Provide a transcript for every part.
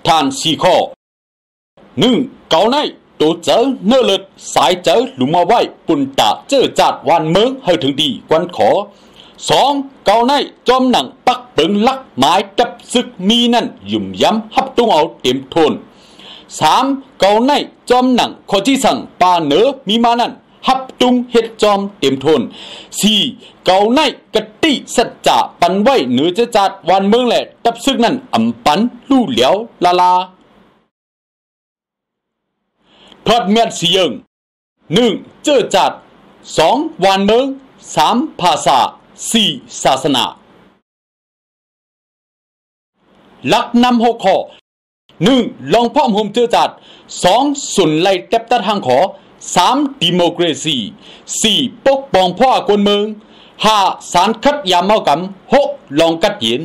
ทานสี่ข้อ1. เกาในตัวเจอเนื้อเลือดสายเจอหลุมมาไว้ปุ่นตาเจอจัดวันเมืองให้ถึงดีกวนขอ 2. เกาในจอมหนังปักเปิงลักหมายจับซึกมีนั่นยุ่มย้ำฮับตุ้งเอาเต็มทน 3. เกาในจอมหนังข้อที่สั่งปาเหนือมีมานั่นฮับตุงเฮ็ดจอมเต็มทน 4. เกาในกะติสัจจะปันไว้เหนือจะจัดวันเมืองแหละตับซึกนั่นอำปันลู่เหลียวลาทอดเมียดเสียง 1. เจอจัด 2. วันเมือง 3. ภาษา 4. ศาสนาหลักนำ6ข้อ 1. ลองพ่อมห่มเจอจัด 2. สุนไล่แทบตัดทางขอ 3. ดิโมคราซี 4. ปกป้องพ่อคนเมือง 5. สารคัดยามเมากำ 6. ลองกัดเย็น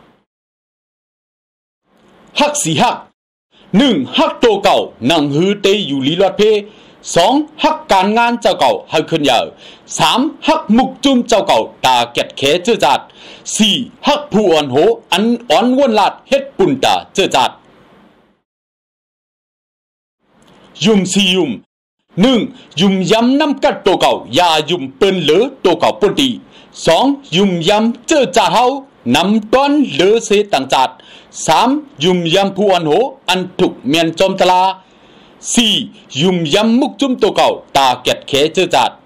ฮักสีฮัก 1. ฮักโตเก่านังฮือเตอยู่ลีลอดเพ 2. ฮักการงานเจ้าเก่าให้ขึ้นยาว 3. ฮักมุกจุ้มเจ้าเก่าตาเก็ดแขเจอจัด 4. ฮักผู้อ่อนโหอันอ่อนวนลาดเฮ็ดปุ่นตาเจอจัดยุ่มสียุ่ม 1. ยุ่มย้ำน้ำกัดตัวเก่าอย่ายุ่มเปิ้นเหลือตัวเก่าปุ่นตี 2. ยุ่มย้ำเจอจัดเฮานำต้นเหลือเสต่างจัด 3. ยุ่มย้ำผู้อ่อนโหอันถูกเมียนจอมตลา 4. ยุ่มย้ำมุกจุ้มตัวเก่าตาเก็ดแขเจอจัด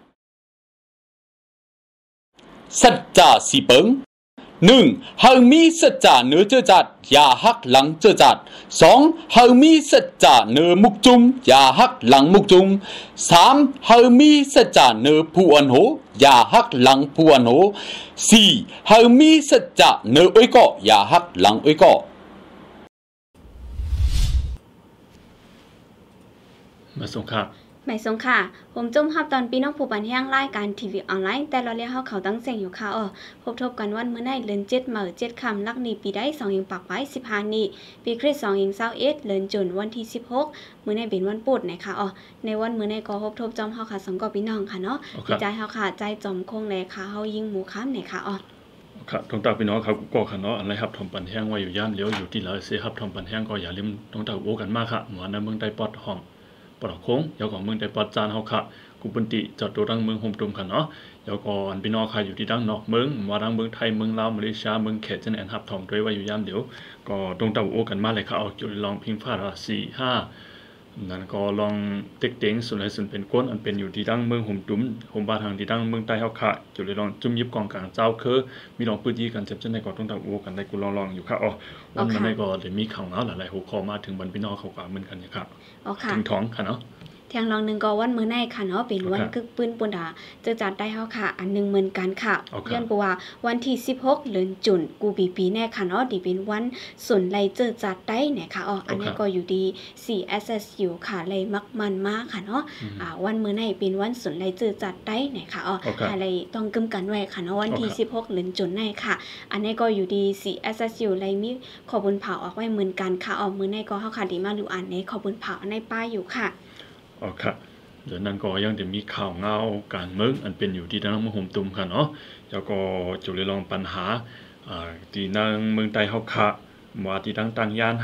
สัจจะสีเปิง 1. เฮามีสัจจะเนื้อเจอจัดอย่าหักหลังเจอจัด 2. เฮามีสัจจะเนื้อมุกจุ้มอย่าหักหลังมุกจุ้ม 3. เฮามีสัจจะเนื้อผู้อ่อนโหอย่าหักหลังผู้อ่อนโห 4. เฮามีสัจจะเนื้ออ้อยก่ออย่าหักหลังอ้อยก่อมาส่งค่ะหมายสงค่ะผมจุ่มฮับตอนปีน้องผู้ปันแห้งรายการทีวีออนไลน์แต่เราเรียกเขาตั้งเสียงอยู่ค่ะพบทบกันวันเมื่อในเดือน7เหมือ7ค่ำลักนีปีได้2ยิงปากไว้15นี้ปีคริสต์2ยิง21เดือนจุนวันที่16มื้อในเป็นวันปุดนะคะในวันมื้อในก็พบทบจอมเฮาค่ะ2กพี่น้องค่ะเนาะใจเฮาค่ะใจจอมคงแลค่ะเฮายิงหมู่ค้ำไหนค่ะครับตรงตาพี่น้องครับก็ค่ะเนาะอะไรครับทอมปันแห้งไว้อยู่ย่านเลี้ยวอยู่ที่ลาวเสียครับทอมปันแห้งก็อย่าลืมตรงตาโอ้กันมากค่ะหมอในเมืองใต้ปอดห้องปอดโค้งยาวของเมืองใต้ปอดจานเฮาค่ะกุปนติจอดตัวดังเมืองโฮมตุมค่ะเนาะยาวก่อนพี่น้องค่ะอยู่ที่ดังนอกเมืองมาดังเมืองไทยเมืองลาวมาเลเซียเมืองเขตจันแอนฮับทอมด้วยไว้อยู่ย่านเดี๋ยวก็ตรงตาโอ้กันมาเลยค่ะเอาจุดลองพิงฟ้าละ4-5นั่นก็ลองเต็กเต็งส่วนไหนส่วนเป็นก้นอันเป็นอยู่ที่ดังเมืองโฮมตุมโฮมบาทางที่ดังเมืองใต้เฮาค่ะจุดลองจุ่มยิบกองกลางเจ้าคือมีลองปื้ดยี่กันเจ็บจังได๋ก็ต้องตาโอ้กันได้กูลองอยู่ค่ะวันนั้นก็ได้มีข่าวหลายๆหัวข้อมาถึงบรรพี่น้องเขาก็เหมือนกันนะครับถึงท้องค่ะเนาะเที่ยงลองนึงก็วันมื้อในค่ะเนาะเป็นวันกึกปืนปุ่นดาจะจัดได้เฮาค่ะอันนึงเหมือนกันค่ะย้อนบ่ว่าวันที่16เดือนจุนกูปีแน่ค่ะเนาะที่เป็นวันสุนไลเจอจัดได้แน่ค่ะอันนี้ก็อยู่ดี CSSU ค่ะเลยมักมันมากค่ะเนาะวันมื้อในเป็นวันสุนไลเจอจัดได้แน่ค่ะอะไรต้องกึมกันไว้ค่ะเนาะวันที่16เดือนจุนในค่ะอันนี้ก็อยู่ดี CSSU เลยมีขอบุญเผาออกไว้เหมือนกันค่ะมื้อในก็เฮาค่ะดีมาดูอันในขอบุญเผาในป้ายอยู่ค่ะค่ะเดี๋ยวนั้นก็ยังจะมีข่าวเงาการเมืองอันเป็นอยู่ที่ทางเมืองโฮมตุมค่ะเนาะแล้วก็จุดลองปัญหาที่ทางเมืองใต้เฮาค่ะว่าที่ต่างๆย่าน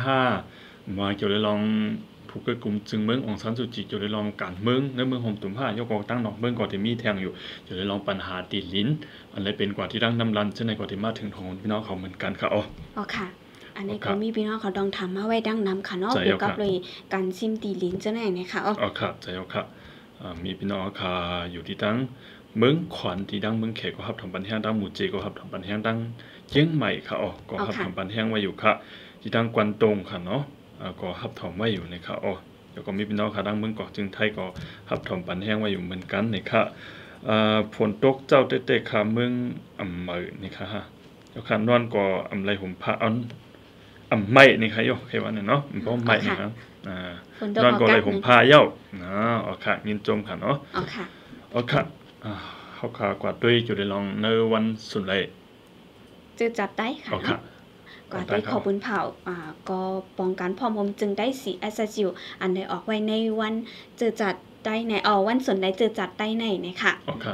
5มาเกี่ยวลองผู้เกิดกลุ่มจึงเมืององซันสุจิจุดลองการเมืองในเมืองโฮมตุม5ยกตั้งนอกเมืองก็จะมีแทงอยู่จุดลองปัญหาตีลิ้นอันเลยเป็นกว่าที่ดังน้ำรันเช่นในก็ที่มาถึงของพี่น้องเขาเหมือนกันค่ะค่ะอันนี้ก็มีพี่น้องเขาต้องทำมาไว้ดังน้ำค่ะเนาะเกี่ยวกับเลยการซิมตีลิ้นจะไหนนะคะค่ะใจค่ะมีพี่น้องค่ะอยู่ที่ตั้งเมืองขวัญที่ดังเมืองเขตก็ครับทำปันแห้งดังหมู่เจก็ครับทำปันแห้งดังเชียงใหม่ค่ะก็ครับทำปันแห้งไว้อยู่ค่ะที่ดังกวนตงค่ะเนาะก็ครับทำไว้อยู่นะคะแล้วก็มีพี่น้องค่ะดังเมืองเกาะจึงไทยก็ครับทำปันแห้งไว้อยู่เหมือนกันนะคะฝนตกเจ้าเตะค่ะเมืองอำเภอนี่ค่ะแล้วค่ะนอนก็อำไรห่มผ้าไม่นี่ค่ะโยเควันเนาะเพราะไม่นะครับนอนก็เลยผมพาเย้าค่ะยินจมค่ะเนาะค่ะเขาขากว่าด้วยจุดลองในวันสุดเลยจะจัดได้ค่ะก็ได้ขอบุญเผาก็ป้องกันพร้อมจึงได้CSSU อันได้ออกไว้ในวันจะจัดได้ในวันสุดเลยจะจัดได้ในนะคะ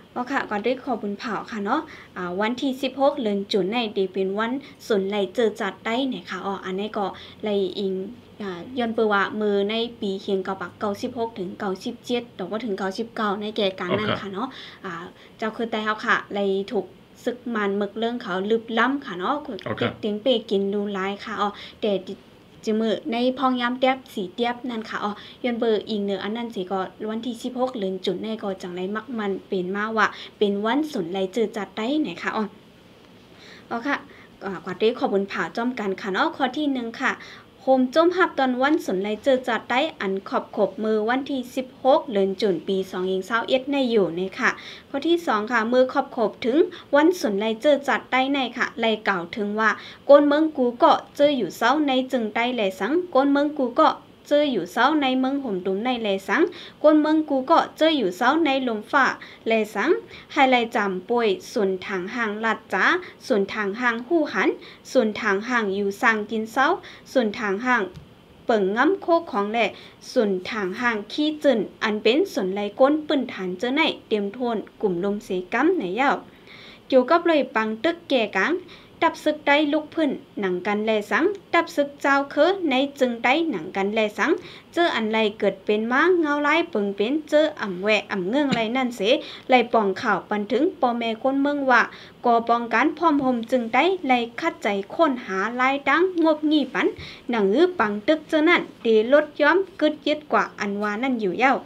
ก็ค่ะก่อนด้วยขอบุญเผาค่ะเนาะวันที่16เดือนจุนในดีเป็นวันสุนไหลเจอจัดได้เนี่ยค่ะอันนี้ก็ไหลอิงย้อนเปว่ามือในปีเคียงเก่าปัก96ถึง97แต่ว่าถึง99ในแก่การนั้นค่ะเนาะเจ้าคือแต่เฮาค่ะไหลถูกซึกมันมึกเรื่องเขาลึบล้ำค่ะเนาะเตียงเปกินดูหลายค่ะแต่จะมือในพองยามเตียบสีเตียบนั่นค่ะย้อนเบอร์อีกเนื้ออันนั้นสิก็วันที่16เดือนจุนในก็จังไรมักมันเป็นมาว่าเป็นวันสุนไหลเจอจัดได้ไหนค่ะค่ะกว่าได้ขอบุญผ่าจ้อมกันค่ะข้อที่1ค่ะโฮมจมหับตอนวันสุนไหลเจอจัดได้อันขบมือวันที่16เดือนจุนปี2021ในอยู่ในค่ะข้อที่2ค่ะมือขบถึงวันสุนไหลเจอจัดได้ในค่ะไหลกล่าวถึงว่าก้นเมืองกูก็เจออยู่เศร้าในจึงได้แหลสังก้นเมืองกูก็เจออยู่เศร้าในเมืองห่มดุมในแลสังก้นเมืองกูก็เจออยู่เศร้าในลมฟ้าแลสังให้ไลจำป่วยส่วนทางห่างลัดจ้าส่วนทางห่างหู้หันส่วนทางห่างอยู่สร้างกินเศร้าส่วนทางห่างเปิ่งง้ำโคกของแหล่ส่วนทางห่างขี้จึนอันเป็นส่วนไหลก้นปืนฐานเจอในเตรียมโทนกลุ่มลมเสกัมในยาวเกี่ยวกับเลยปังตึกแก่กังดับซึกได้ลุกพื้นหนังกันแลสังดับซึกเจ้าเคอในจึงได้หนังกันแลสังเจออันไรเกิดเป็นม้าเงาไล่เปิงเป็นเจออ่ำแหวอ่ำเงื่องไรนั่นเสไรป่องข่าวปันถึงปอแม่คนเมืองว่าก่อป้องกันพร้อมห่มจึงได้ไรคัดใจค้นหาลายดังงบงี่ปันหนังอื้อปังตึกเจอนั่นดีลดย้อมกึดยึดกว่าอันวานั่นอยู่เย้า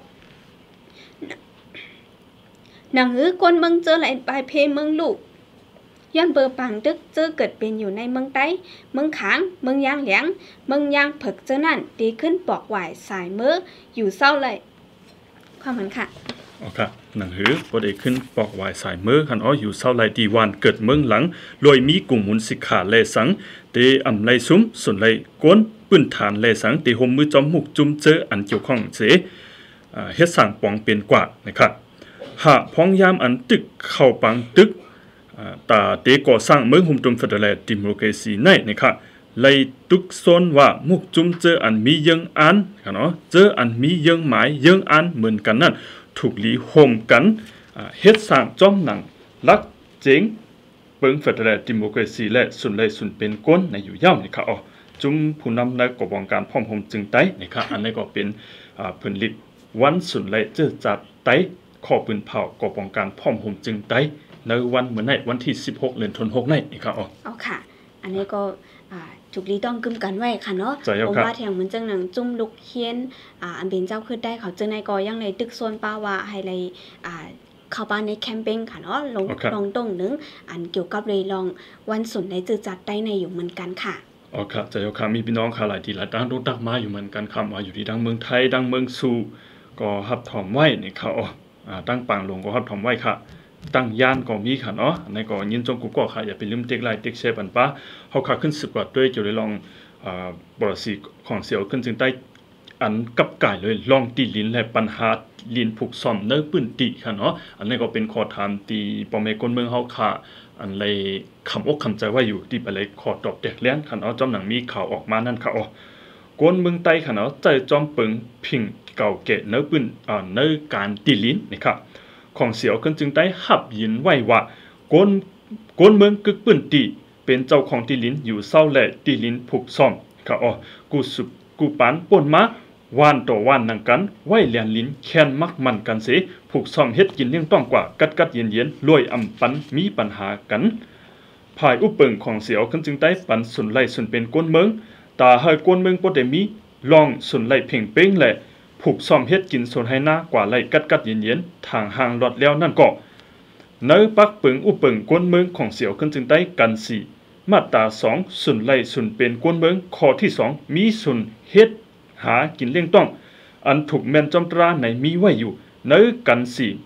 หนังอื้อคนเมืองเจอไรปลายเพเมืองลูกย้อนเบอร์ปังตึกเจอเกิดเป็นอยู่ในเมืองใต้เมืองขางเมืองยางเหลียงเมืองยางเผิกเจอนั่นดีขึ้นปอกหวายสายมืออยู่เศร้าเลยความมันค่ะค่ะหนังหือบ่ได้ขึ้นปอกหวายสายมือคันอยู่เศร้าไหลดีวันเกิดเมืองหลังลอยมีกลุ่มหมุนสิขาแลสังเตอำไลซุ้มส่วนไหลก้นปื้นฐานแลสังเตห่มมือจอมหมุกจุ่มเจออันเกี่ยวข้องเสเฮ็ดสั่งปองเป็นกว่านะครับหากพ้องยามอันตึกเข้าปังตึกตาเตก่อสร้างเมืองหุ่มตุมเฟเดรัลดิโมคราซีในนะครับไล่ตุกซนว่ามุกจุมเจออันมียังอันเนาะเจออันมียังหมายยังอันเหมือนกันนั่นถูกลีโฮมกันเฮ็ดสร้างจ้อมหนังลักเจ๋งเปิงเฟเดรัลดิโมคราซีและสุนเลยสุนเป็นก้นในอยู่ยาวนี่ครับจุมผู้นำในกบการพร้อมโฮมจึงไต้นะครับอันนี้ก็เป็นผลลิตวันสุนเลยเจอจัดไต้ข้อปืนเผากบการพร้อมโฮมจึงไต้ในวันเหมือนในวันที่16เดือนธันวาคมนี่ครับค่ะอันนี้ก็จุกลีต้องกึมกันไว้ค่ะเนาะเพราะว่าแถงเหมือนจังหนังจุ่มลุกเฮียนอันเป็นเจ้าขึ้นได้เขาจึงในก็ยังในตึกโซนป้าว่าให้เลยเข้าบ้านในแคมเปญค่ะเนาะลองตรงนึงอันเกี่ยวกับเลยลองวันศุกร์ในจืดจัดได้ในอยู่เหมือนกันค่ะครับใจค่ะมีพี่น้องค่ะหลายที่หลายตั้งรู้ตักมาอยู่เหมือนกันครับว่าอยู่ที่ดังเมืองไทยดังเมืองสู่ก็ฮับถอมไว้นี่ครับตั้งปางลงก็ฮับถอมไว้ค่ะตั้งย่านก็มีค่ะเนาะในก็ยินจงกูก็ค่ะอย่าไปลืมเต็กไลน์เต็กแชร์ปันป้าเฮาค่ะขึ้น10กว่าด้วยจะได้ลองบริษัทของเสียวขึ้นจึงใต้อันกับกายเลยลองตีลิ้นและปัญหาลิ้นผูกซ่อมเนื้อปื้นติค่ะเนาะอันนี้ก็เป็นข้อถามตีป้อแม่คนเมืองเฮาค่ะอันเลยคำอกคำใจว่าอยู่ที่ไปเลยขอตอบแตกแล้นค่ะเนาะจอมหนังมีข่าวออกมานั่นค่ะกวนเมืองใต้ค่ะเนาะใจจอมปึงพิงเก่าแก่เนื้อปื้นเนื้อการตีลิ้นนี่ค่ะของเสียวขึ้นจึงได้หับยินไว้ว่าโกนเมืองกึกปื้นตีเป็นเจ้าของตีลิ้นอยู่เศร้าแหละตีลิ้นผูกซ่อมค่ะกูสุบกูปานป่นมาวานต่อวานนังกันไว้เลียนลิ้นแค้นมักมันกันเสผูกซ่อมเฮ็ดกินเลี้ยงต้องกว่ากัดเย็นรวยอำปันมีปัญหากันภายอุปเปิงของเสียวขึ้นจึงได้ปันสุนไล่สุนเป็นโกนเมืองตาให้โกนเมืองบ่ได้มีลองสุนไล่เพ่งเป้งแหละผูกซ่อมเฮ็ดกินส่วนให้หน้ากว่าไล่กัดเย็นทางห่างหลอดแล้วนั่นก็เนื้อปักเปิงอุปเปิงกวนเมืองของเสียวขึ้นจึงได้กัน4มาตรา2สุนไล่สุนเป็นกวนเมืองข้อที่2มีสุนเฮ็ดหากินเลี้ยงต้องอันถูกแม่นจอมตราในมีไว้อยู่เนื้อกัน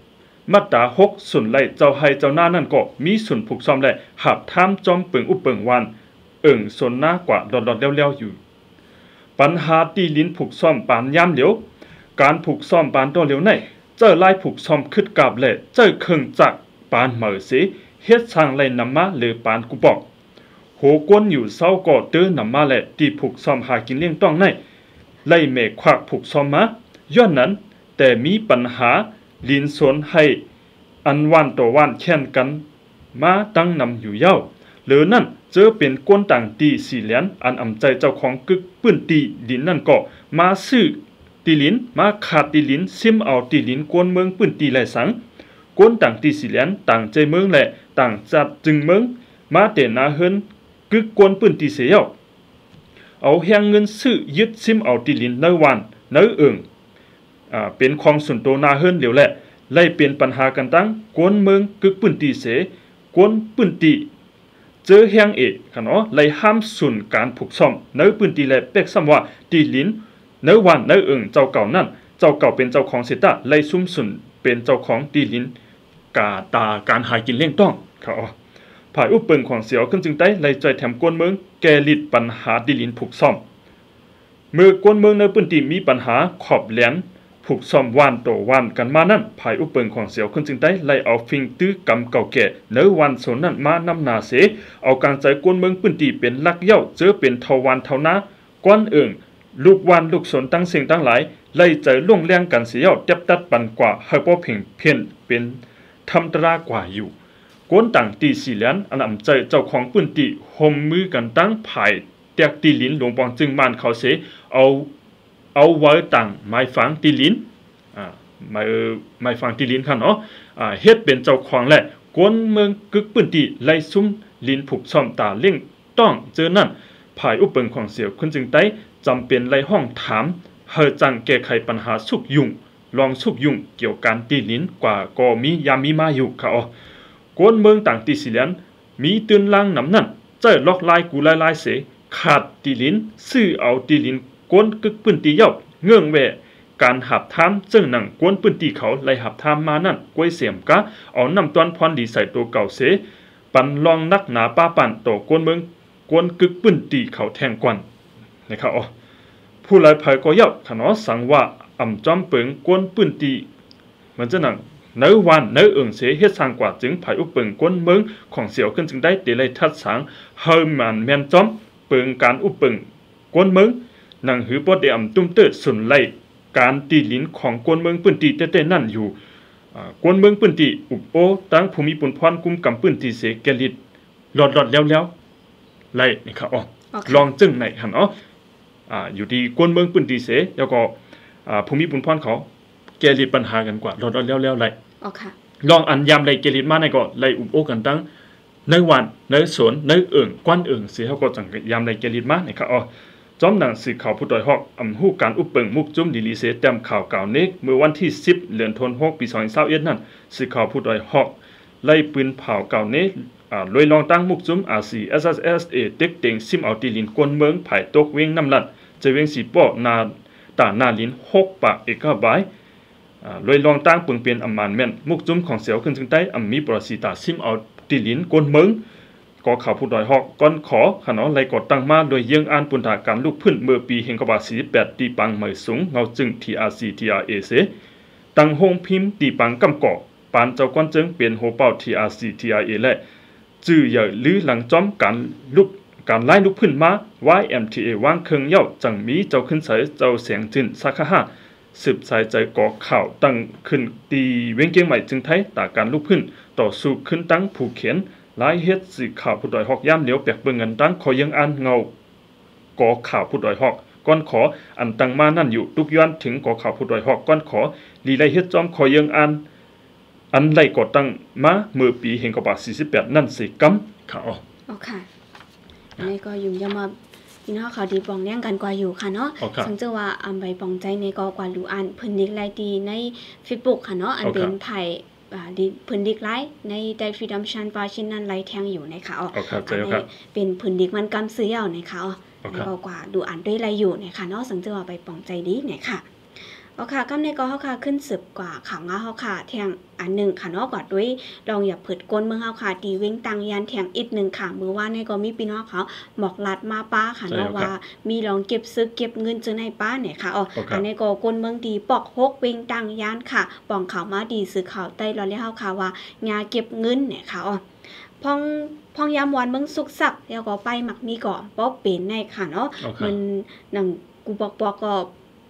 4มาตรา6สุนไล่เจ้าให้เจ้าหน้านั่นก็มีสุนผูกซ่อมและหับท่ามจอมเปิงอุปเปิงวานส่วนหน้ากว่าหลอดแล้วอยู่ปัญหาตีลิ้นผูกซ่อมปานยามเหลียวการผูกซ่อมปานตัวเหลียวในเจอไล่ผูกซ่อมขึ้นกาบแหละเจอเครื่องจักรปานเหมอเสเฮ็ดสร้างไล่นำมาหรือปานกุบอกโหกวนอยู่เศร้าก็เตื้อนำมาแหละที่ผูกซ่อมหากินเลี้ยงต้องในไล่เมฆควักผูกซ่อมมาย้อนนั้นแต่มีปัญหาลิ้นสนให้อันวันต่อวันแข่งกันมาตั้งนำอยู่เย้าหรือนั่นเจอเป็นก้นต่างตีสี่เหรียญอันอำใจเจ้าของกึกปื้นตีดินนั่นก็มาซื้อตีลินมาขาดตีลินซิมเอาตีลินกวนเมืองปื้นตีไหลสังก้นต่างตีสี่เหรียญต่างใจเมืองแหละต่างจัดจึงเมืองมาเตนาเฮินกึกกวนปื้นตีเสียเอาแหงเงินซื้อยึดซิมเอาตีลินเนื้อวันเนื้อเอิงเป็นของส่วนตัวนาเฮินเหลียวแหละไล่เป็นปัญหากันตั้งกวนเมืองกึกปื้นตีเสกวนปื้นตีเจอแหงค่ะเนาะไล่ห้ามสุนการผูกซ่อมเนื้อปื้นตีแหละเป็กซ้ำว่าตีลินเนื้อวันเนื้อเอิงเจ้าเก่านั่นเจ้าเก่าเป็นเจ้าของเสตะไล่ซุ่มสุนเป็นเจ้าของตีลินกาตาการหากินเลี้ยงต้องค่ะภายอุปเปิงของเสียวขึ้นจึงได้ไล่ใจแถมกวนเมืองแกลิดปัญหาตีลินผูกซ่อมเมื่อกวนเมืองเนื้อปื้นตีมีปัญหาขอบแหลนผูกซ่อมวันต่อวันกันมานั่นภายอุปเปิงของเสียวขึ้นจึงได้ไล่เอาฟิงตื้อกำเก่าแก่เนื้อวันโซนนั่นมานำนาเสเอาการใจกวนเมืองปื้นตีเป็นลักเย้าเจอเป็นเทวันเทานะก้อนเอิงลูกวันลูกสนตั้งสิ่งตั้งหลายไล่ใจล่วงแรงกันเสียวเจ็บตัดปันกว่าเฮาบ่เพ่งเพี้ยนเป็นทำตรากว่าอยู่กวนต่างตีสี่เหรียญอันอำใจเจ้าของปื้นตีห่มมือกันตั้งภายแตกตีลินหลวงปองจึงมานเขาเสเอาไว้ต่างไม้ฝังตีลินไม้ฝังตีลินค่ะเนาะเฮ็ดเป็นเจ้าของแหละกวนเมืองกึกปื้นตีไล่ซุ่มลินผูกซ่อมตาเล่งต้องเจอนั่นภายอุปเปิงของเสียวคุณจึงได้จำเป็นไล่ห้องถามเฮอจังแก้ไขปัญหาสุกยุ่งลองสุกยุ่งเกี่ยวการตีลินกว่าก็มียามีมาอยู่ค่ะกวนเมืองต่างตีสี่เหรียญมีตื่นล่างน้ำนั่นเจอล็อกลายกูลายเสขาดตีลินซื้อเอาตีลินกวนกึกปื้นตีเย้าเงื่องแวการหับทามซึ่งหนังกวนปื้นตีเขาไล่หับทามมานั่นกล้วยเสียมกะเอาน้ำตอนพรดีใส่ตัวเก่าเสปันลองนักหนาป้าปั่นต่อกวนเมืองกวนกึกปื้นตีเขาแทงกวนนะครับผู้ไล่ภัยก็เย้าขนอสั่งว่าอ่ำจอมเปิงกวนปื้นตีเหมือนจะหนังเนื้อวันเนื้อเอิงเสเฮ็ดสร้างกว่าจึงภัยอุปเปิงกวนเมืองของเสียวขึ้นจึงได้เตไลทัดสังเฮอมันแมนจอมเปิงการอุปเปิงกวนเมืองหนังหือปอดเดอำตุ้มเติดสุนไล่การตีลินของกวนเมืองปื้นตีเต้ๆนั่นอยู่กวนเมืองปื้นตีอุบโอตั้งภูมิปุนพรกุมกำปื้นตีเสแกลิดหลอดแล้วไล่นี่ครับลองจึงไหนหันอยู่ที่กวนเมืองปื้นตีเสแล้วก็ภูมิปุนพรเขาแกลิดปัญหากันกว่าหลอดแล้วไล่ลองอันยามไล่แกลิดมาในก็ไล่อุบโอกันตั้งในวันในสวนในเอิงกวนเอิงเสียเขาก็จังยามไล่แกลิดมานี่ครับจอมหนังสื่อข่าวผู้ดอยฮอกอำฮู้การอุปเปิงมุกจุ้มดีลีเสเต็มข่าวเก่าเนกเมื่อวันที่10เดือนธันวาคมปี2021นั่นสื่อข่าวผู้ดอยฮอกไล่ปืนเผาเก่าเนกลอยลองตั้งมุกจุ้มRC SSA เต็กเต็งซิมเอาตีลินกวนเมืองภายตกเวงน้ำลัดจะเวงสีป้อนาตาหน้าลิน6ปากเอกบายลอยลองตั้งปึงเปลี่ยนอำมานแม่นมุกจุ้มของเสียวขึ้นจึงใต้อำมีปรสิตาซิมเอาตีลินกวนเมืองก็ข่าวผู้ดอยฮอกก้อนขอขนอไล่กดตั้งมาโดยเยื่องอ่านปุนถาการลูกพื้นเมื่อปีเฮงกบา48ตีปังเหมยสูงเงาจึง TRC TRA เสตั้งโฮงพิมพ์ตีปังกำก่อปานเจ้าก้อนจึงเปลี่ยนโหเป้า TRC TRA และจื้อใหญ่หรือหลังจอมการไล่ลูกพื้นมา YMTA วางเครื่องเย้าจังมีเจ้าขึ้นใส่เจ้าเสียงจินสัก5สืบสายใจก่อข่าวตั้งขึ้นตีเว้งเกียงใหม่จึงไทยตาการลูกพื้นต่อสู้ขึ้นตั้งผู้เขียนหลายเฮ็ดสื่อข่าวผู้ดอยฮอกย่ำเหลียวแปลกเบิ่งเงินตั้งขอยังอ่านเงาก่อข่าวผู้ดอยฮอกก้อนขออันตั้งมานั่นอยู่ทุกย้อนถึงก่อข่าวผู้ดอยฮอกก้อนขอลีไลเฮ็ดจอมขอยังอ่านอันไล่ก่อตั้งมาเมื่อปีเฮงกบา48นั่นสิกำค่ะค่ะอันนี้ก็อยู่ยามาพี่น้องข่าวดีปองแย่งกันกว่าอยู่ค่ะเนาะสังเจอว่าอำใบปองใจในกอกว่าดูอ่านเพิ่นนิกไลดีใน Facebook ค่ะเนาะอันเป็นไผพื้นดิกไลในไดฟรีดัมชันปาชินนั้นไลแทงอยู่นะคะอันนี้เป็นพื้นดิกมันกำซื้อเอานะคะแล้วกว่าดูอ่านด้วยไรอยู่นะคะเนาะสังเจอว่าไปปองใจดีนะคะค่ะกำในก็เฮาค่ะขึ้นสืบกว่าข่าวงาเฮาค่ะแทงอันหนึ่งค่ะเนาะกว่าด้วยลองอย่าเผิดก้นเมืองเฮาค่ะตีเว้งตังยันแทงอีกหนึ่งค่ะมื้อวานนี้ก็มีพี่น้องเขาหมอกลัดมาป้าค่ะเนาะว่ามีลองเก็บซึกเก็บเงินจึงในป้าเนี่ยค่ะอันนี้ก็ก้นเมืองดีปอก6เว้งตังยันค่ะป้องข่าวมาดีซื้อข่าวใต้รอเฮาค่ะว่างาเก็บเงินเนี่ยค่ะพองยามวันเมืองสุกสักแล้วก็ไปหมักมีก่อนป๊อเป็นในค่ะเนาะมันหนังกูบอกก็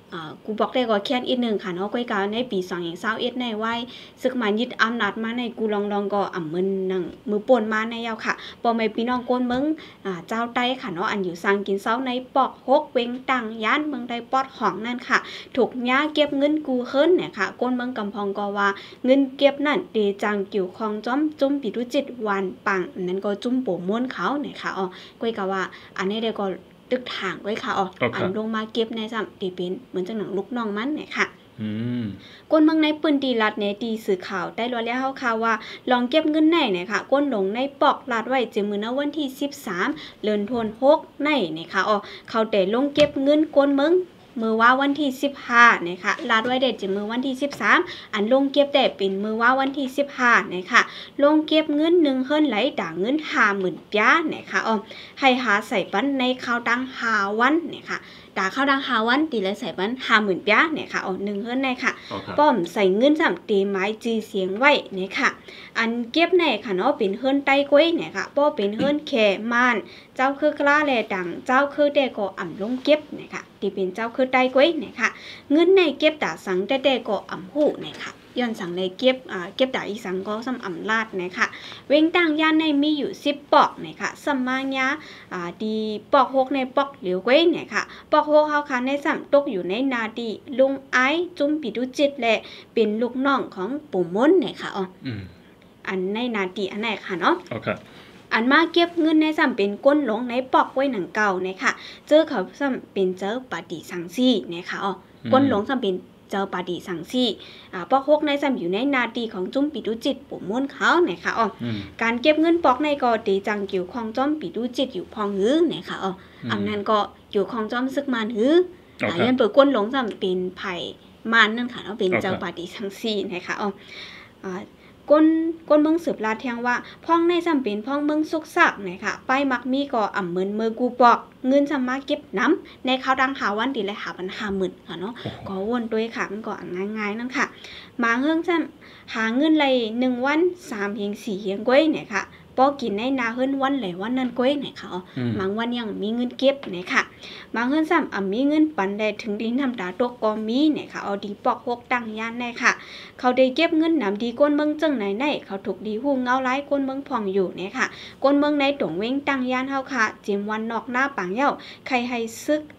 กูบอกได้ก็แค่อีกนึงค่ะเนาะก้อยกาในปี2021ในไว้ซึกมายึดอำนาจมาในกูลองก็มึนนังมือป่นมาในยาวค่ะบ่แม่พี่น้องก้นเมืองเจ้าใต้ค่ะเนาะอันอยู่สร้างกินเซาในปอกฮกเวงตังย่านเมืองใดปอดของนั่นค่ะถูกย้าเก็บเงินกูเฮิรนเนี่ยค่ะก้นเมืองกำพองก็ว่าเงินเก็บนั่นเดจังเกี่ยวของจ้อมจุ่มปิดุจิตวันปังอันนั้นก็จุ่มโปม้วนเขาเนี่ยค่ะก้อยกาว่าอันนี้ได้ก็ตึกถางไว้ค่ะอันลงมาเก็บในซ้ำตีเป็นเหมือนจังหนังลูกน้องมันเนี่ยค่ะก้นเมืองในปืนตีรัดในตีสื่อข่าวได้รอแล้วข่าวว่าลองเก็บเงินในเนี่ยค่ะก้นหลงในปอกรัดไว้เจมือณวันที่13เดือนธันวาคมในเนี่ยค่ะเขาแต่ลงเก็บเงินก้นเมืองมือว่าวันที่15นะคะลาดไว้เด็ดจะมือวันที่13อันลงเก็บแต่เป็นมือว่าวันที่15นะคะลงเก็บเงิน1เฮิรนไหลด่างเงิน50,000ป้านะคะให้หาใส่ปันในข้าวดัง5วันนะคะด่าข้าวดัง5วันตีเลยใส่ปัน50,000ป้านะคะ1เฮิรนในค่ะป้อมใส่เงิน3ตีไม้จีเสียงไว้นะคะอันเก็บในค่ะเนาะเป็นเฮิรนไต้กวยนะคะป้อเป็นเฮิรนแขม่านเจ้าคือกล้าแลดังเจ้าคือแต่ก็ลงเก็บนะคะที่เป็นเจ้าคือไต้กวยนะคะเงินในเก็บตาสังแต่ก็หูนะคะย้อนสังในเก็บตาอีสังก็ซ้ำลาดนะคะเว้งต่างย่านในมีอยู่10ปอกนะคะสัมมาญาดีปอก6ในปอกเหลียวกวยนะคะปอก6เฮาค่ะในซ้ำตกอยู่ในนาดีลุงไอจุ่มปิดุจิตและเป็นลูกน้องของปู่มนนะคะอันในนาดีอันไหนค่ะเนาะอันมาเก็บเงินในซ้ำเป็นก้นหลงในปอกไว้หนังเก่านะคะเจอเขาซ้ำเป็นเจอปาฏิสังซี่นะคะก้นหลงซ้ำเป็นเจอปาฏิสังซี่ปอก6ในซ้ำอยู่ในนาดีของจุ้มปิดุจิตปู่ม้วนเขานะคะการเก็บเงินปอกในก็ตีจังเกี่ยวของจ้อมปิดุจิตอยู่พองหื้อนะคะอันนั้นก็อยู่ของจ้อมซึกมานหื้อยันเปิดก้นหลงซ้ำเป็นไผ่มานนั่นค่ะเป็นเจอปาฏิสังซี่นะคะก้นเมืองสืบลาเทียงว่าพ้องในซ้ำเป็นพ้องเมืองสุกซักนะคะไปมักมีก็เหมือนมือกูปอกเงินสามารถเก็บน้ำในข้าวดังวันดีเลย50,000ค่ะเนาะก็วนด้วยค่ะมันก็ง่ายๆนั่นค่ะมาเฮืองซ้ำหาเงินเลย1วัน3เฮียง4เฮียงก้อยเนี่ยค่ะปอกินในนาเฮือนวันเลยวันนั้นก้อยเนี่ยค่ะบางวันยังมีเงินเก็บเนี่ยค่ะบางเฮือนซ้ำมีเงินปันได้ถึงดีน้ำตาตกก็มีเนี่ยค่ะดีปอก6ตั้งย่านได้ค่ะเขาได้เก็บเงินน้ำดีก้นเมืองจังไหนเขาถูกดีหูเงาไล่ก้นเมืองพองอยู่เนี่ยค่ะก้นเมืองในตงเว้งตั้งย่านเฮาค่ะจิมวันนอกหน้าปังเย้าใครให้ซึก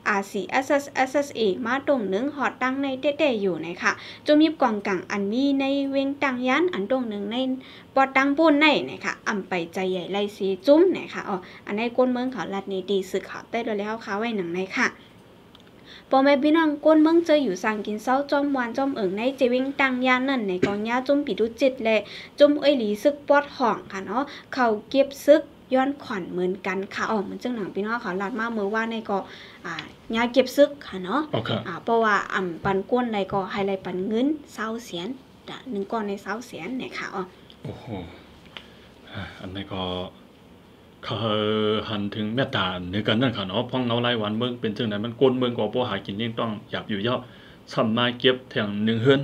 RCSSA มาตรง1หอดตั้งในเต้ๆอยู่เนี่ยค่ะจมีกองกังอันมีในเว้งตั้งย่านอันตรง1ในปอตั้งปูนในเนี่ยค่ะไปใจใหญ่ไล่สีจุ้มเนี่ยค่ะอันในก้นเมืองเขาลัดนี้ดีสึกเขาได้แล้วค่ะไว้หนังในค่ะปอแม่พี่น้องก้นเมืองเจออยู่สั่งกินเศร้าจอมวานจอมในเจวิงตังยานั่นในกองยาจุ่มปิดุจิตและจุ่มหลีซึกปอดห่องค่ะเนาะเขาเก็บซึกย้อนขวัญเหมือนกันค่ะเหมือนจังหนังพี่น้องเขาลัดมาเมื่อว่าในก็ยาเก็บซึกค่ะเนาะเพราะว่าปันก้นในก็ให้ไรปันเงิน20 เสียน1ก้อนใน20 เสียนเนี่ยค่ะโอ้โหอันนี้ก็เขาหันถึงแม่ตาในกันนั่นค่ะเนาะพ้องเงาไล่วันเมืองเป็นจังไหนมันก้นเมืองก็บ่หากินยิ่งต้องอยากอยู่เยอะซ้ำมาเก็บแถง1เฮือน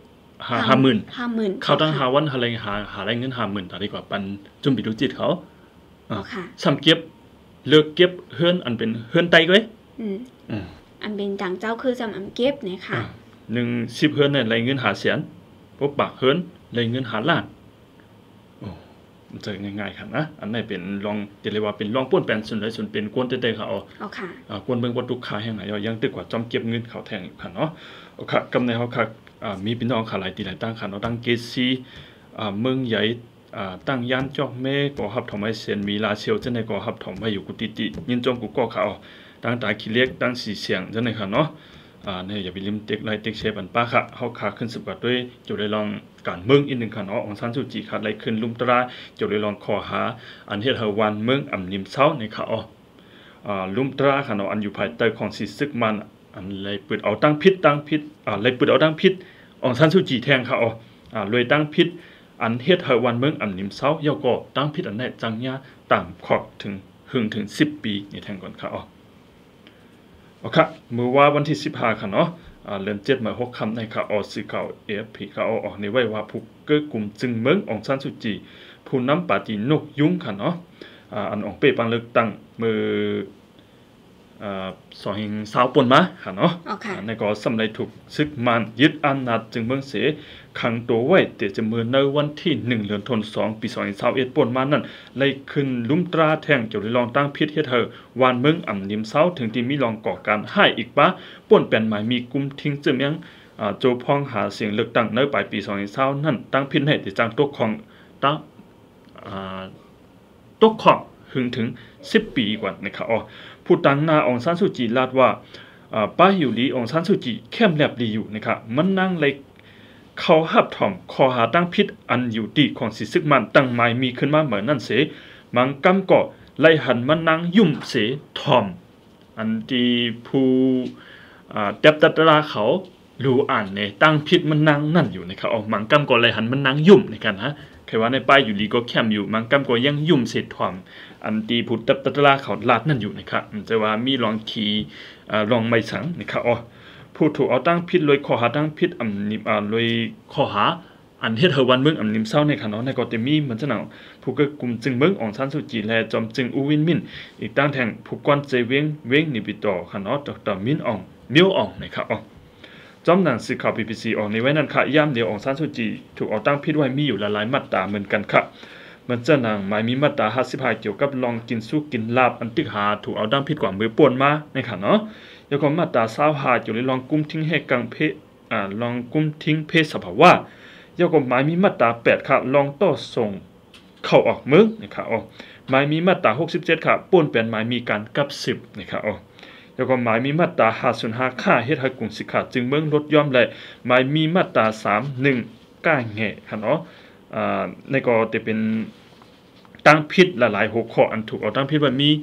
50,000เขาตั้งหาวันอะไรหาได้เงิน50,000ต่อดีกว่าปันจุ่มปิดุจิตเขาซ้ำเก็บเลิกเก็บเฮือนอันเป็นเฮือนไตก้อยอันเป็นจังเจ้าคือซ้ำเก็บเนี่ยค่ะ 10เฮือนเนี่ยได้เงิน5 แสนพบปากเฮือนได้เงิน5 ล้านเจอง่ายๆครับนะอันนี้เป็นลองเรียกว่าเป็นลองป้วนแปลนส่วนใดส่วนเป็นกวนเต้ๆค่ะกวนเบิ่งบ่ทุกขาแห่งไหนยังตึกกว่าจอมเก็บเงินเขาแทงค่ะเนาะค่ะกำในเฮาค่ะมีพี่น้องค่ะหลายตีหลายตั้งค่ะเนาะตั้งเกซีเมืองใหญ่ตั้งย่านจอกแม่ก็ฮับถอมไว้เซียนมีลาเชียวจังได๋ก็ฮับถอมไว้อยู่กุติยินจอมกูก็เขาตั้งตาขี้เล็กตั้งสีเสียงจังได๋ค่ะเนาะเนี่ยอย่าไปลืมเต็กไลเต็กเชฟอันป้าค่ะเฮาขาขึ้นสืบกับด้วยจุดได้ลองการเมืองอีกนึงค่ะเนาะองซานซูจิค่ะไล่ขึ้นลุมตราจุดได้ลองขอหาอันเฮ็ดเฮาวันเมืองนิมเซาในค่ะลุมตราค่ะเนาะอันอยู่ภายใต้ของสิซึกมันอันไล่เปิดเอาตั้งพิษไล่เปิดเอาตั้งพิษองซานซูจิแทงค่ะรวยตั้งพิษอันเฮ็ดเฮาวันเมืองนิมเซาย่อก็ตั้งพิษอันไหนจังยาตามขอบถึง10 ปีนี่แทงก่อนค่ะค่ะมื้อว่าวันที่15ค่ะเนาะเดือน7มา6ค่ำในค่ะสื่อข่าว AFP ค่ะออกในไว้ว่าผู้เกิดกลุ่มจึงเมืององซานซูจีผู้นำปาร์ตี้นกยุงค่ะเนาะอันออกเป้ปังเลือกตั้งมื้อสองหิงสาวปนมาค่ะเนาะในก็สำเร็จถูกซึกมันยึดอำนาจจึงเมืองเสขังตัวไว้เตจะมือในวันที่1เดือนธันวาคมปี2021ปนมานั่นเลยขึ้นลุ่มตราแทงเกี่ยวกับลองตั้งพิษเฮ็ดเธอวานเมืองอ่ำนิมเศร้าถึงที่มีลองก่อการให้อีกปะป่นเป็นหมายมีกลุ่มทิ้งจึงยังโจพองหาเสียงเลือกตั้งในปลายปี2020นั่นตั้งพิษให้ติดจังตกของตั้งตกของถึง10 ปีกว่านะครับผู้ตั้งนาองซานซูจีลาดว่าป้าอยู่ลีองซานซูจีเข้มแลบดีอยู่นะครับมันนั่งเลยเขาหับถ่อมคอหาตั้งพิษอันอยู่ดีของสิซึกมันตั้งหมายมีขึ้นมาเหมือนนั่นเสมังกำก็ไล่หันมันนั่งยุ่มเสถ่อมอันที่ผู้เด็บตัดราเขารู้อ่านเนี่ยตั้งพิษมันนั่งนั่นอยู่นะครับมังกำก็ไล่หันมันนั่งยุ่มในกันฮะแค่ว่าในป้ายอยู่ลีก็เข้มอยู่มังกำก็ยังยุ่มเสถ่อมอันตีผู้เด็บตัดราเขาลาดนั่นอยู่นะครับแต่ว่ามีลองขี่ลองไม่สังนะครับผู้ถูกเอาตั้งพิษเลยข้อหาตั้งพิษเลยข้อหาอันเฮ็ดเฮวันเมืองนิมเศร้าในขณะในก็จะมีเหมือนจะหนาวผู้ก็กลุ่มจึงเมืององซานซูจีและจอมจึงอูวินมินอีกตั้งแทงผู้กวนเจเวงนิบิตอขณะดรมินอองมิวอองนะครับจอมหนังสือข่าว BBC ออกในไว้นั้นค่ะย่ำเดียวองซานซูจีถูกเอาตั้งพิษไว้มีอยู่หลายมาตราเหมือนกันค่ะมันจะหนังหมายมีมาตรา55เกี่ยวกับลองกินสู้กินลาบอันติหาถูกเอาตั้งพิษกว่ามือป่วนมาในขณะแล้วก็มาตรา25อยู่ในลองกุมทิ้งให้กังเพลองกุมทิ้งเพศสภาวะแล้วก็หมายมีมาตรา8ค่ะลองต่อส่งเข้าออกเมืองนะครับหมายมีมาตรา67ค่ะป่วนเป็นหมายมีการกับ10นะครับแล้วก็หมายมีมาตรา505ค่าเฮ็ดให้กรุงสิขาจึงเมืองลดย่อมเลยหมายมีมาตรา31ก้าแง่ค่ะเนาะในก็จะเป็นตั้งพิษหลายๆ6ข้ออันถูกเอาตั้งพิษว่ามี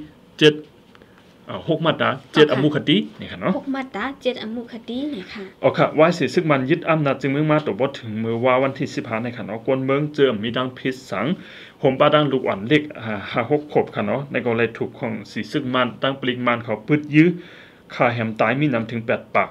6มาตรา7อมุคตินี่ค่ะเนาะ 6มาตรา7อมุคตินี่ค่ะค่ะว่าสิซึกมันยึดอำนาจจึงเมืองมาตบ่ถึงมือว่าวันที่15ในค่ะเนาะกวนเมืองเจอมีดังพิษสังห่มปาดังลูกอ่อนเล็ก5-6ขบค่ะเนาะในก็เลยถูกของสิซึกมันตั้งปริมาณเขาปึดยื้อค่าแหมตายมีนำถึง8ปาก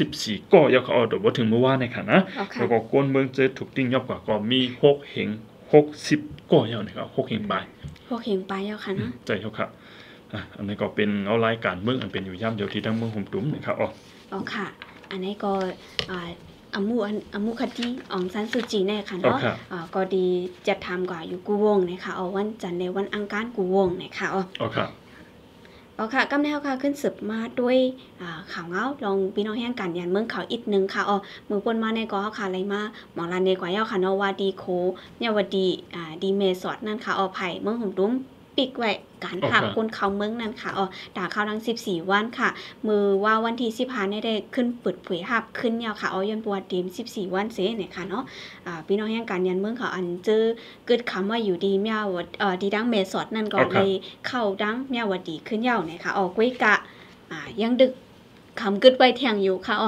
64ก็ยาวเขาเอาตบ่ถึงมือว่าในค่ะนะแล้วก็กวนเมืองเจอถูกติ้งยอบกว่าก็มี6เหง60ก็ยาวนะครับ6เหงปลาย 6เหงปลายยาวค่ะนะใจเฮาค่ะอันนี้ก็เป็นเอารายการเมืองอันเป็นอยู่ย่ำเดียวที่ทั้งเมืองห่มตุ้มนะครับค่ะอันนี้ก็อมุคติองซานซูจีเนี่ยค่ะเนาะก็ดีจะทำกว่าอยู่กูวงนะคะวันจันทร์ในวันอังคารกูวงนะคะค่ะกำแนวค่ะขึ้นสืบมาด้วยข่าวเงาลองพี่น้องแห่งกันยันเมืองข่าวอีกนึงค่ะมือปนมาในก็ค่ะอะไรมาหมอลานในกว่าเย้าค่ะเนาะว่าดีโคเนี่ยวดีดีเมสอดนั่นค่ะไผ่เมืองห่มตุ้มปิกไว้การหักคนเขาเมืองนั่นค่ะด่าเขาทั้ง14วันค่ะมือว่าวันที่15ได้ขึ้นเปิดเผยหับขึ้นยาวค่ะย้อนประวัติ14วันเสเนี่ยค่ะเนาะพี่น้องแห่งการยันเมืองเขาอันเจอเกิดคำว่าอยู่ดีเมียวดีดังเมสอดนั่นก็เลยเข้าดังเมียวดีขึ้นยาวเนี่ยค่ะกุ้ยกะยังดึกคำกึดไว้แทงอยู่ค่ะ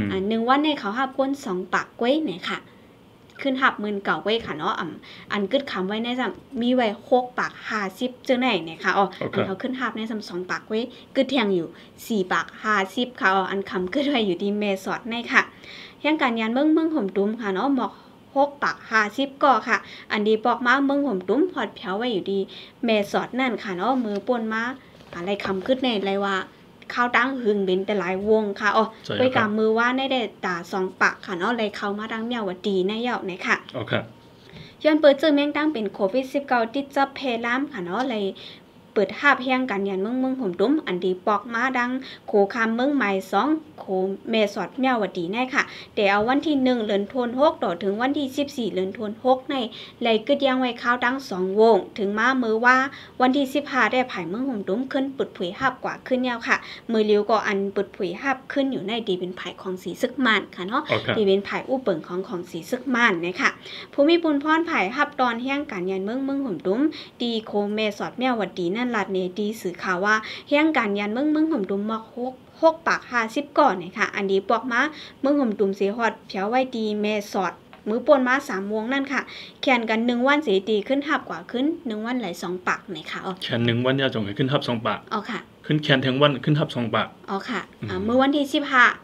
1วันในเขาหับคน2ปากกุ้ยเนี่ยค่ะขึ้นหับมืนเก่าไว้ค่ะเนาะอันกึดคำไว้ในซ้ำมีไว้6ปาก50จังไหนเนี่ยค่ะเขาขึ้นหับในซ้ำ2ปากไว้กึดแทงอยู่4ปาก50ค่ะอันคำกึดไว้อยู่ที่เมสอดในค่ะแห่งการยันเมืองห่มตุ้มค่ะเนาะหมอก6ปาก50ก็ค่ะอันดีปอกมาเมืองห่มตุ้มพอดเผาไว้อยู่ดีเมสอดนั่นค่ะเนาะมือป่นมาอะไรคำกึดในอะไรว่าข้าวตั้งหึงเป็นแต่หลายวงค่ะไปกำมือว่าได้ตา2ปากค่ะเนาะเลยเข้ามาดังเมียวดีในเยาไหนค่ะย้อนเปิดเจอแมงตั้งเป็นโควิด19ติดจับเพลามค่ะเนาะเลยเปิดภาพแห่งกันยันเมืองห่มตุ้มอันดีปอกมาดังโคคำเมืองใหม่2โคเมสอดเมียวดีแน่ค่ะแต่เอาวันที่1เดือนธันวาคมต่อถึงวันที่14เดือนธันวาคมในเลยกึดยังไว้ข้าวดัง2วงถึงมามือว่าวันที่15ได้ไผ่เมืองห่มตุ้มขึ้นเปิดเผยภาพกว่าขึ้นยาวค่ะมือเลี้ยวก็อันเปิดเผยภาพขึ้นอยู่ในดีเป็นไผ่ของสีซึกมันค่ะเนาะดีเป็นไผ่อู้เปิงของสีซึกมันนะคะภูมิปุณพรไผ่ภาพตอนแห่งกันยันเมืองห่มตุ้มดีโคเมสอดเมียวดีนั่นลัดเนดีสื่อข่าวว่าแห่งการยันเมืองห่มตุ้มมา6ปาก50ก่อนนะคะอันนี้ปอกมาเมืองห่มตุ้มเสียฮอดเผาไว้ดีเมสอดมือป่นมา3วงนั่นค่ะแข่งกัน1วันเสียดีขึ้นหับกว่าขึ้น1วันไหล2ปากนะคะแข่ง1วันยาจงให้ขึ้นหับ2ปากค่ะขึ้นแข่งทั้งวันขึ้นหับ2ปากค่ะมื้อวันที่15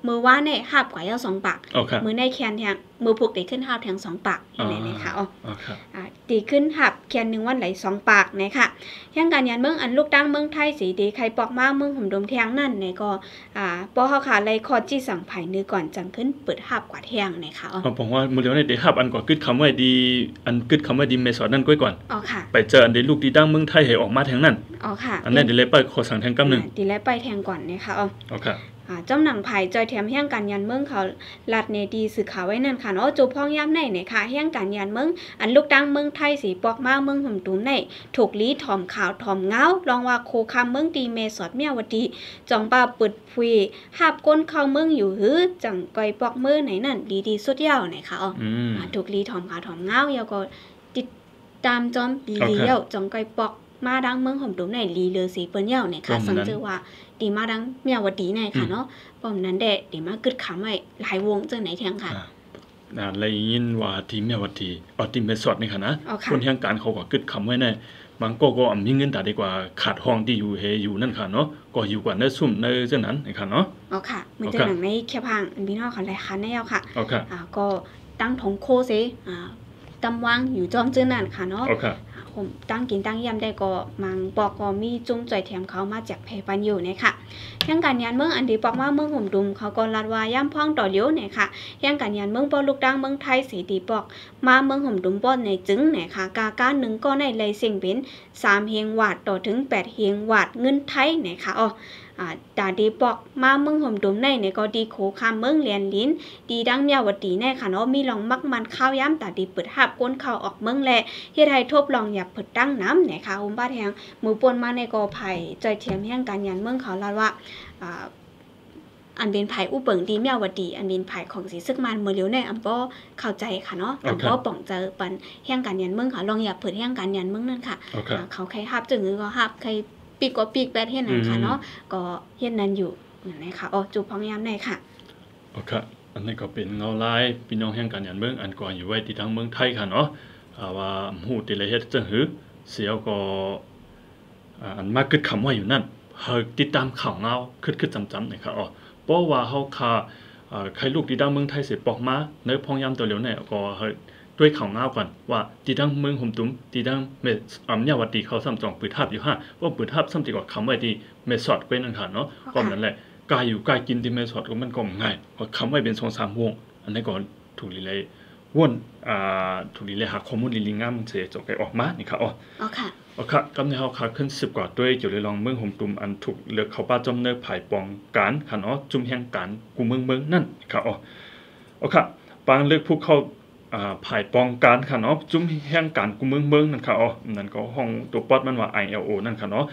มือว่าเนี่ยหับกว่าเอา2ปากมือในแคนแทงมือผูกได้ขึ้นหับแทง2ปากนี่ค่ะตีขึ้นหับแคน1วันไหล2ปากนี่ค่ะแห่งการยันเมืองอันลูกดังเมืองไทยสีดีใครปอกมาเมืองห่มดมแทงนั่นนี่ก็ปอเฮาค่ะไล่คอจี้สั่งไผนึก่อนจังขึ้นเปิดหับกว่าแทงนี่ค่ะผมว่ามื้อเดียวนี่ได้หับอันก่อนกึดคำว่าดีอันกึดคำว่าดีเมสอดนั่นก้อยก่อนค่ะไปเจออันได้ลูกดีดังเมืองไทยให้ออกมาแทงนั่นค่ะอันนั้นได้เลยไปขอสั่งแทงกำนึงดีเลยไปแทงก่อนนี่ค่ะค่ะจำหนังไผ่จอยแถมแห่งการยันเมืองเขาลัดเนดีสื่อข่าวไว้นั่นค่ะจูพ้องย่ำในเนี่ยค่ะแห่งการยันเมืองอันลูกดังเมืองไทยสีปอกมาเมืองห่มตุ้มในถูกลีถ่อมขาวถ่อมเงาลองว่าโคคำเมืองตีเมสอดเมียวดีจองป่าปิดพุยหาบก้นเข้าเมืองอยู่หื้อจังก้อยปอกมือไหนนั่นดีสุดยาวเนี่ยค่ะถูกลีถ่อมขาวถ่อมเงาเยาก็ติดตามจอมปีเลี้ยวจองก้อยปอกมาดังเมืองห่มตุ้มในลีเลือสีเปิ้นเยาเนี่ยค่ะสังเจอว่าดีมาดังเมียวดีในค่ะเนาะป้อมนั้นแดดดีมากึดขำไว้หลายวงจังไหนแทงค่ะเลยยินว่าทีเมียวดีทีเมสอดนี่ค่ะนะคนแห่งการเขาก็กึดขำไว้แน่บางก็มีเงินแต่ดีกว่าขาดห้องที่อยู่เฮอยู่นั่นค่ะเนาะก็อยู่กว่าในซุ่มในเจ้านั้นนี่ค่ะเนาะค่ะมันจะหนังในแค่พังพี่น้องเขาหลายคันแน่ค่ะก็ตั้งถงโคเสตำวางอยู่จอมเจ้านั้นค่ะเนาะผมตั้งกินตั้งยำได้ก็มังปอกก็มีจุ่มจ่อยแถมเขามาจากเพปันอยู่เนี่ยค่ะแห่งการยันเมืองอันดีปอกว่าเมืองห่มดุมเขาก็ลาดว่าย่ำพ่องต่อเลี้ยวเนี่ยค่ะแห่งการยันเมืองปอลูกดังเมืองไทยสีดีปอกมาเมืองห่มดุมป้อนในจึงเนี่ยค่ะกา1ก็ในเลยเสียงเป็น3เฮงวาดต่อถึง8เฮงวาดเงินไทยเนี่ยค่ะตาดีปอกมาเมืองห่มดุมในเนี่ยก็ดีโขคามเมืองเลียนลิ้นดีดังเมียวดีแน่ค่ะเนาะมีลองมักมันข้าวย้ำตาดีเปิดหับก้นข้าวออกเมืองแลเฮ็ดให้ทบลองหยับเปิดตั้งน้ำเนี่ยค่ะบ้านแหงมือปนมาในกอไผ่จอยเทียมแห่งการยันเมืองเขาลาดว่าอันเป็นไผ่อุเปิงดีเมียวดีอันเป็นไผ่ของสีซึกมันมือเลี้ยวในอัมป้อเข้าใจค่ะเนาะอัมป้อป่องเจอปันแห่งการยันเมืองเขาลองหยับเปิดแห่งการยันเมืองนั่นค่ะเขาใครหับจึงก็หับใครปีกก็ปีกแปดเฮ็ดนั่นค่ะเนาะก็เฮ็ดนั้นอยู่นั่นแหละค่ะจูบพร้อมยามได้ค่ะอันนี้ก็เป็นเงาลายพี่น้องแห่งการยันเมืองอันก่อนอยู่ไว้ที่ทางเมืองไทยค่ะเนาะว่าฮู้ติละเฮ็ดจังหือเสียวก็อันมากึดคำว่าอยู่นั่นเฮาติดตามข่าวเงาคึดๆจำๆนี่ค่ะเพราะว่าเฮาค่ะใครลูกที่ดังเมืองไทยสิปอกมาในพองยามตัวเหลียวเนี่ยก็เฮาด้วยข่าวเงาก่อนว่าที่ดังเมืองห่มตุ้มที่ดังเมสเมียวดีเขาซ้ำจองปืนทับอยู่ว่าปืนทับซ้ำติกว่าคำไว้ที่เมสอดไว้นั่นค่ะเนาะก็นั่นแหละกายอยู่กายกินที่เมสอดก็มันก็ง่ายก็คำไว้เป็น 2-3 วงอันนี้ก็ถูกรีเลยวนถูกรีเลยหาข้อมูลลิงงามเสจอกออกมานี่ค่ะค่ะกำเนิดเฮาค่ะขึ้น10กว่าด้วยเกี่ยวเลยลองเมืองห่มตุ้มอันถูกเลือกเขาป้าจอมเนื้อภายปองการค่ะเนาะจุ่มแห่งการกูเมืองนั่นค่ะค่ะปางเลือกผู้เข้าภายปองการค่ะเนาะจุ่มแห่งการกูเมืองนั่นค่ะนั่นก็ห้องตัวป๊อดมันว่า ILO นั่นค่ะเนาะ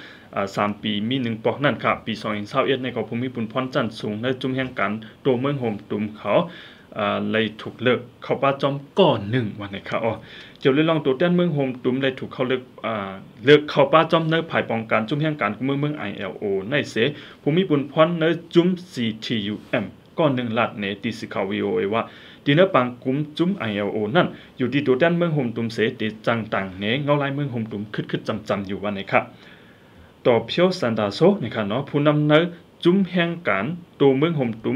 3 ปีมี1ปอกนั่นค่ะปี2021ในก็ภูมิปุณพรจันทร์สูงในจุ่มแห่งการตัวเมืองห่มตุ้มเขาเลยถูกเลิกเขาป้าจอมก่อน1วันนี้ค่ะเกี่ยวเลยลองตัวแต้นเมืองโฮมตุ้มเลยถูกเขาเลิกเขาป้าจอมเนื้อภายป้องกันจุ่มแห่งการเมือง ILO ในเสภูมิปุณพรเนื้อจุ่ม CTUM ก่อน1ลัดในตีสิข่าว VOA ว่าดีเนื้อปังกุมจุ่ม ILO นั่นอยู่ที่ตัวแต้นเมืองโฮมตุ้มเสติจังต่างเนเงาลายเมืองโฮมตุ้มคึดจำอยู่วันนี้ค่ะต่อเพียวซันดาโซนะครับเนาะผู้นำเนื้อจุ่มแห่งการตัวเมืองห่มตุ้ม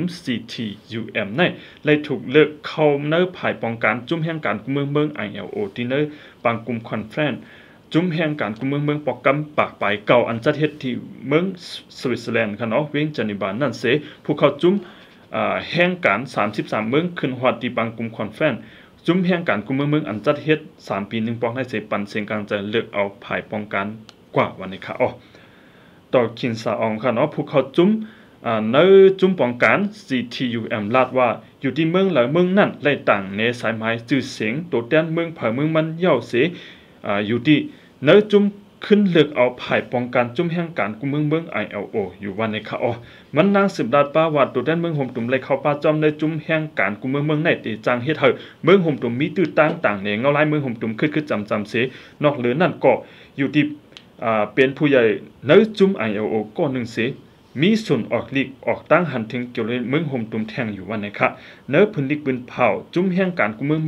CTUM ในเลยถูกเลิกเข้าเนื้อภายป้องกันจุ่มแห่งการกุมเมือง ILO ที่เนื้อปังกุมคอนเฟรนซ์จุ่มแห่งการกุมเมืองปอกกำปากไปเก่าอันจัดเฮ็ดที่เมืองสวิตเซอร์แลนด์ค่ะเนาะเวียงจันทบาลนั่นเสผู้เข้าจุ่มแห่งการ33เมืองขึ้นฮอดที่ปังกุมคอนเฟรนซ์จุ่มแห่งการกุมเมืองอันจัดเฮ็ด3ปี1ปอกในเสปันเสียงกลางจะเลือกเอาภายป้องกันกว่าวันนี้ค่ะต่อคินซาอองค่ะเนาะผู้เขาจุ่มในจุ่มป้องกัน CTUM ลาดว่าอยู่ที่เมืองหลายเมืองนั่นไล่ต่างในสายไม้จื่อเสียงตัวแดนเมืองเผาเมืองมันเย่าเสอยู่ที่ในจุ่มขึ้นเลือกเอาภายป้องกันจุ่มแห่งการกุมเมือง ILO อยู่วันในค่ะมันนาง10ลาดป้าว่าตัวแดนเมืองห่มตุ่มไล่เข้าป้าจอมในจุ่มแห่งการกุมเมืองในติจังเฮ็ดเฮาเมืองห่มตุ่มมีตื้อต่างในเงาลายเมืองห่มตุ่มคึดจำเสนอกเหลือนั่นก็อยู่ที่เป็นผู้ใหญ่ในจุ่ม ILO ก็1เสมีส่วนออกลีกออกตั้งหันถึงเกี่ยวกับเมืองห่มตุ้มแทงอยู่วันไหนคะเนื้อพื้นลีกปืนเผาจุ่มแห่งการกุมเมือง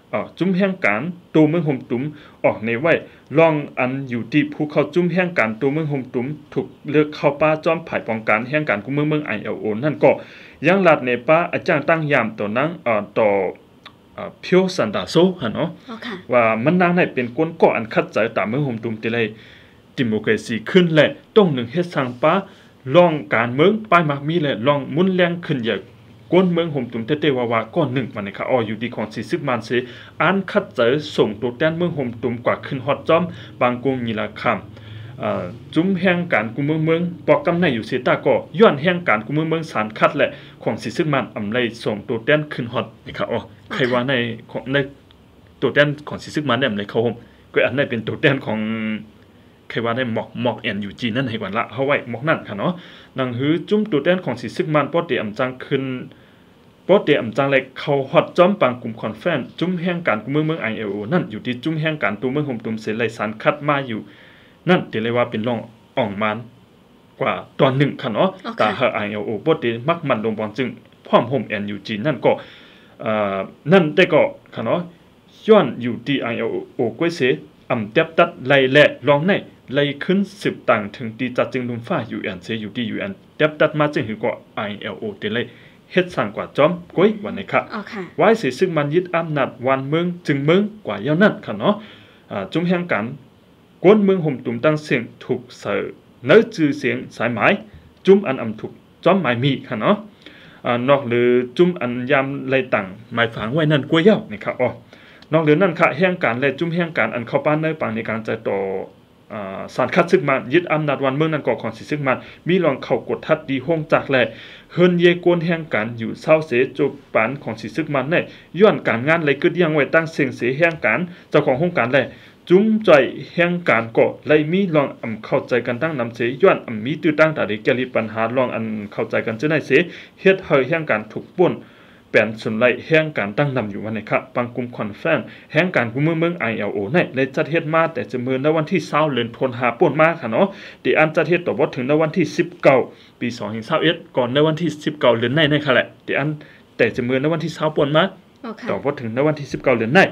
จุ้มแห่งการตัวเมืองห่มตุ้มออกในไว้ลองอันอยู่ที่ภูเขาจุ้มแห่งการตัวเมืองห่มตุ้มถูกเลือกเข้าป้าจอมผายป้องกันแห่งการกุเมือง ILO นั่นก็ยังลัดในป้าอาจารย์ตั้งยามตัวนั้นต่อเพียวสันดาโซหั่นเนาะว่ามันนางไหนเป็นก้นก่ออันคัดใจตามเมืองห่มตุ้มติเลยดิโมคราซีขึ้นและต้องหนึ่งเฮ็ดสร้างป้าลองการเมืองป้ายมักมีและลองมุนแรงขึ้นอย่างก้นเมืองห่มตุ้มเตๆว่าก้อนหนึ่งมันนี่ค่ะอยู่ดีของ40มันเสอันคัดเจอส่งตัวแทนเมืองห่มตุ้มกว่าขึ้นฮอดจอมบางกุงนี่ละคำจุ้มแห่งการกุเมืองปอกกำในอยู่เสตาก็ย้อนแห่งการกุเมืองสารคัดและของ40มันอำไลส่งตัวแทนขึ้นฮอดนี่ค่ะใครว่าในตัวแทนของ40มันเนี่ยในเขาห่มก็อันนั้นเป็นตัวแทนของใครว่าได้หมอกอยู่จีนั่นให้กว่าละเฮาไว้หมอกนั่นค่ะเนาะนังหือจุ้มตัวแทนของ40มันปอเตอำจังขึ้นปอเตอำจังเลยเข้าฮอดจอมปางกลุ่มคอนเฟรนซ์จุ้มแห่งการกุเมือง ILO นั่นอยู่ที่จุ้มแห่งการตัวเมืองห่มตุ้มเสไลสารคัดมาอยู่นั่นเดี๋ยวเลยว่าเป็นรองอ่องมันกว่าตอนหนึ่งค่ะเนาะแต่เฮา ILO ปอเตมักมันลงบอลจึงพร้อมห่ม NUG นั่นก็นั่นได้ก็ค่ะเนาะย้อนอยู่ที่ ILO ก้วยเสอำเต็บตัดไล่แลลองในไล่ขึ้น10ตังถึงตีจัดจึงลุมฟ้า UN เสอยู่ที่ UN เต็บตัดมาจึงหือก็ ILO เตเลยเฮ็ดสร้างกว่าจอมก้อยวันนี้ค่ะไว้สิซึ่งมันยึดอำนาจวันเมืองจึงเมืองกว่าเยานั้นค่ะเนาะจุ่มแห่งกันกวนเมืองห่มตุ้มตั้งเสียงถูกเสนอชื่อเสียงสายหมายจุ่มอันอำถูกจอมหมายมีค่ะเนาะนอกหรือจุ่มอันยามไล่ตังหมายฝังไว้นั่นกวยเยานี่ค่ะนอกเหนือนั่นค่ะแห่งการและจุ่มแห่งการอันเข้าป้านในปางในการจะต่อสารคัดซึกมันยึดอำนาจวันเมืองนั่นก่อของสิซึกมันมีลองเข้ากดทัดดีห้องจากแลเฮินเยกวนแห่งการอยู่เศร้าเสจบปานของสิซึกมันในย้อนการงานเลยกึดยังไว้ตั้งเสียงเสแห่งการเจ้าของห้องการแลจุ้มใจแห่งการก่อเลยมีลองเข้าใจกันตั้งนำเสย้อนมีตื้อตั้งแต่ได้แก้ลิปัญหาลองอันเข้าใจกันจะได้เสเฮ็ดให้แห่งการถูกป่นแปลนสุนไลแห่งการตั้งนำอยู่วันนี้ครับปังกลุ่มคอนเฟรนซ์แห่งการกุเมือง ILO เนี่ยเลยจัดเฮ็ดมาแต่จะมื้อในวันที่20เดือนธันวาคมมาค่ะเนาะที่อันจัดเฮ็ดต่อบ่ถึงในวันที่19ปี2021ก่อนในวันที่19เดือนในค่ะแหละที่อันแต่จะมื้อในวันที่20ป่นมาต่อบ่ถึงในวันที่19เดือนใน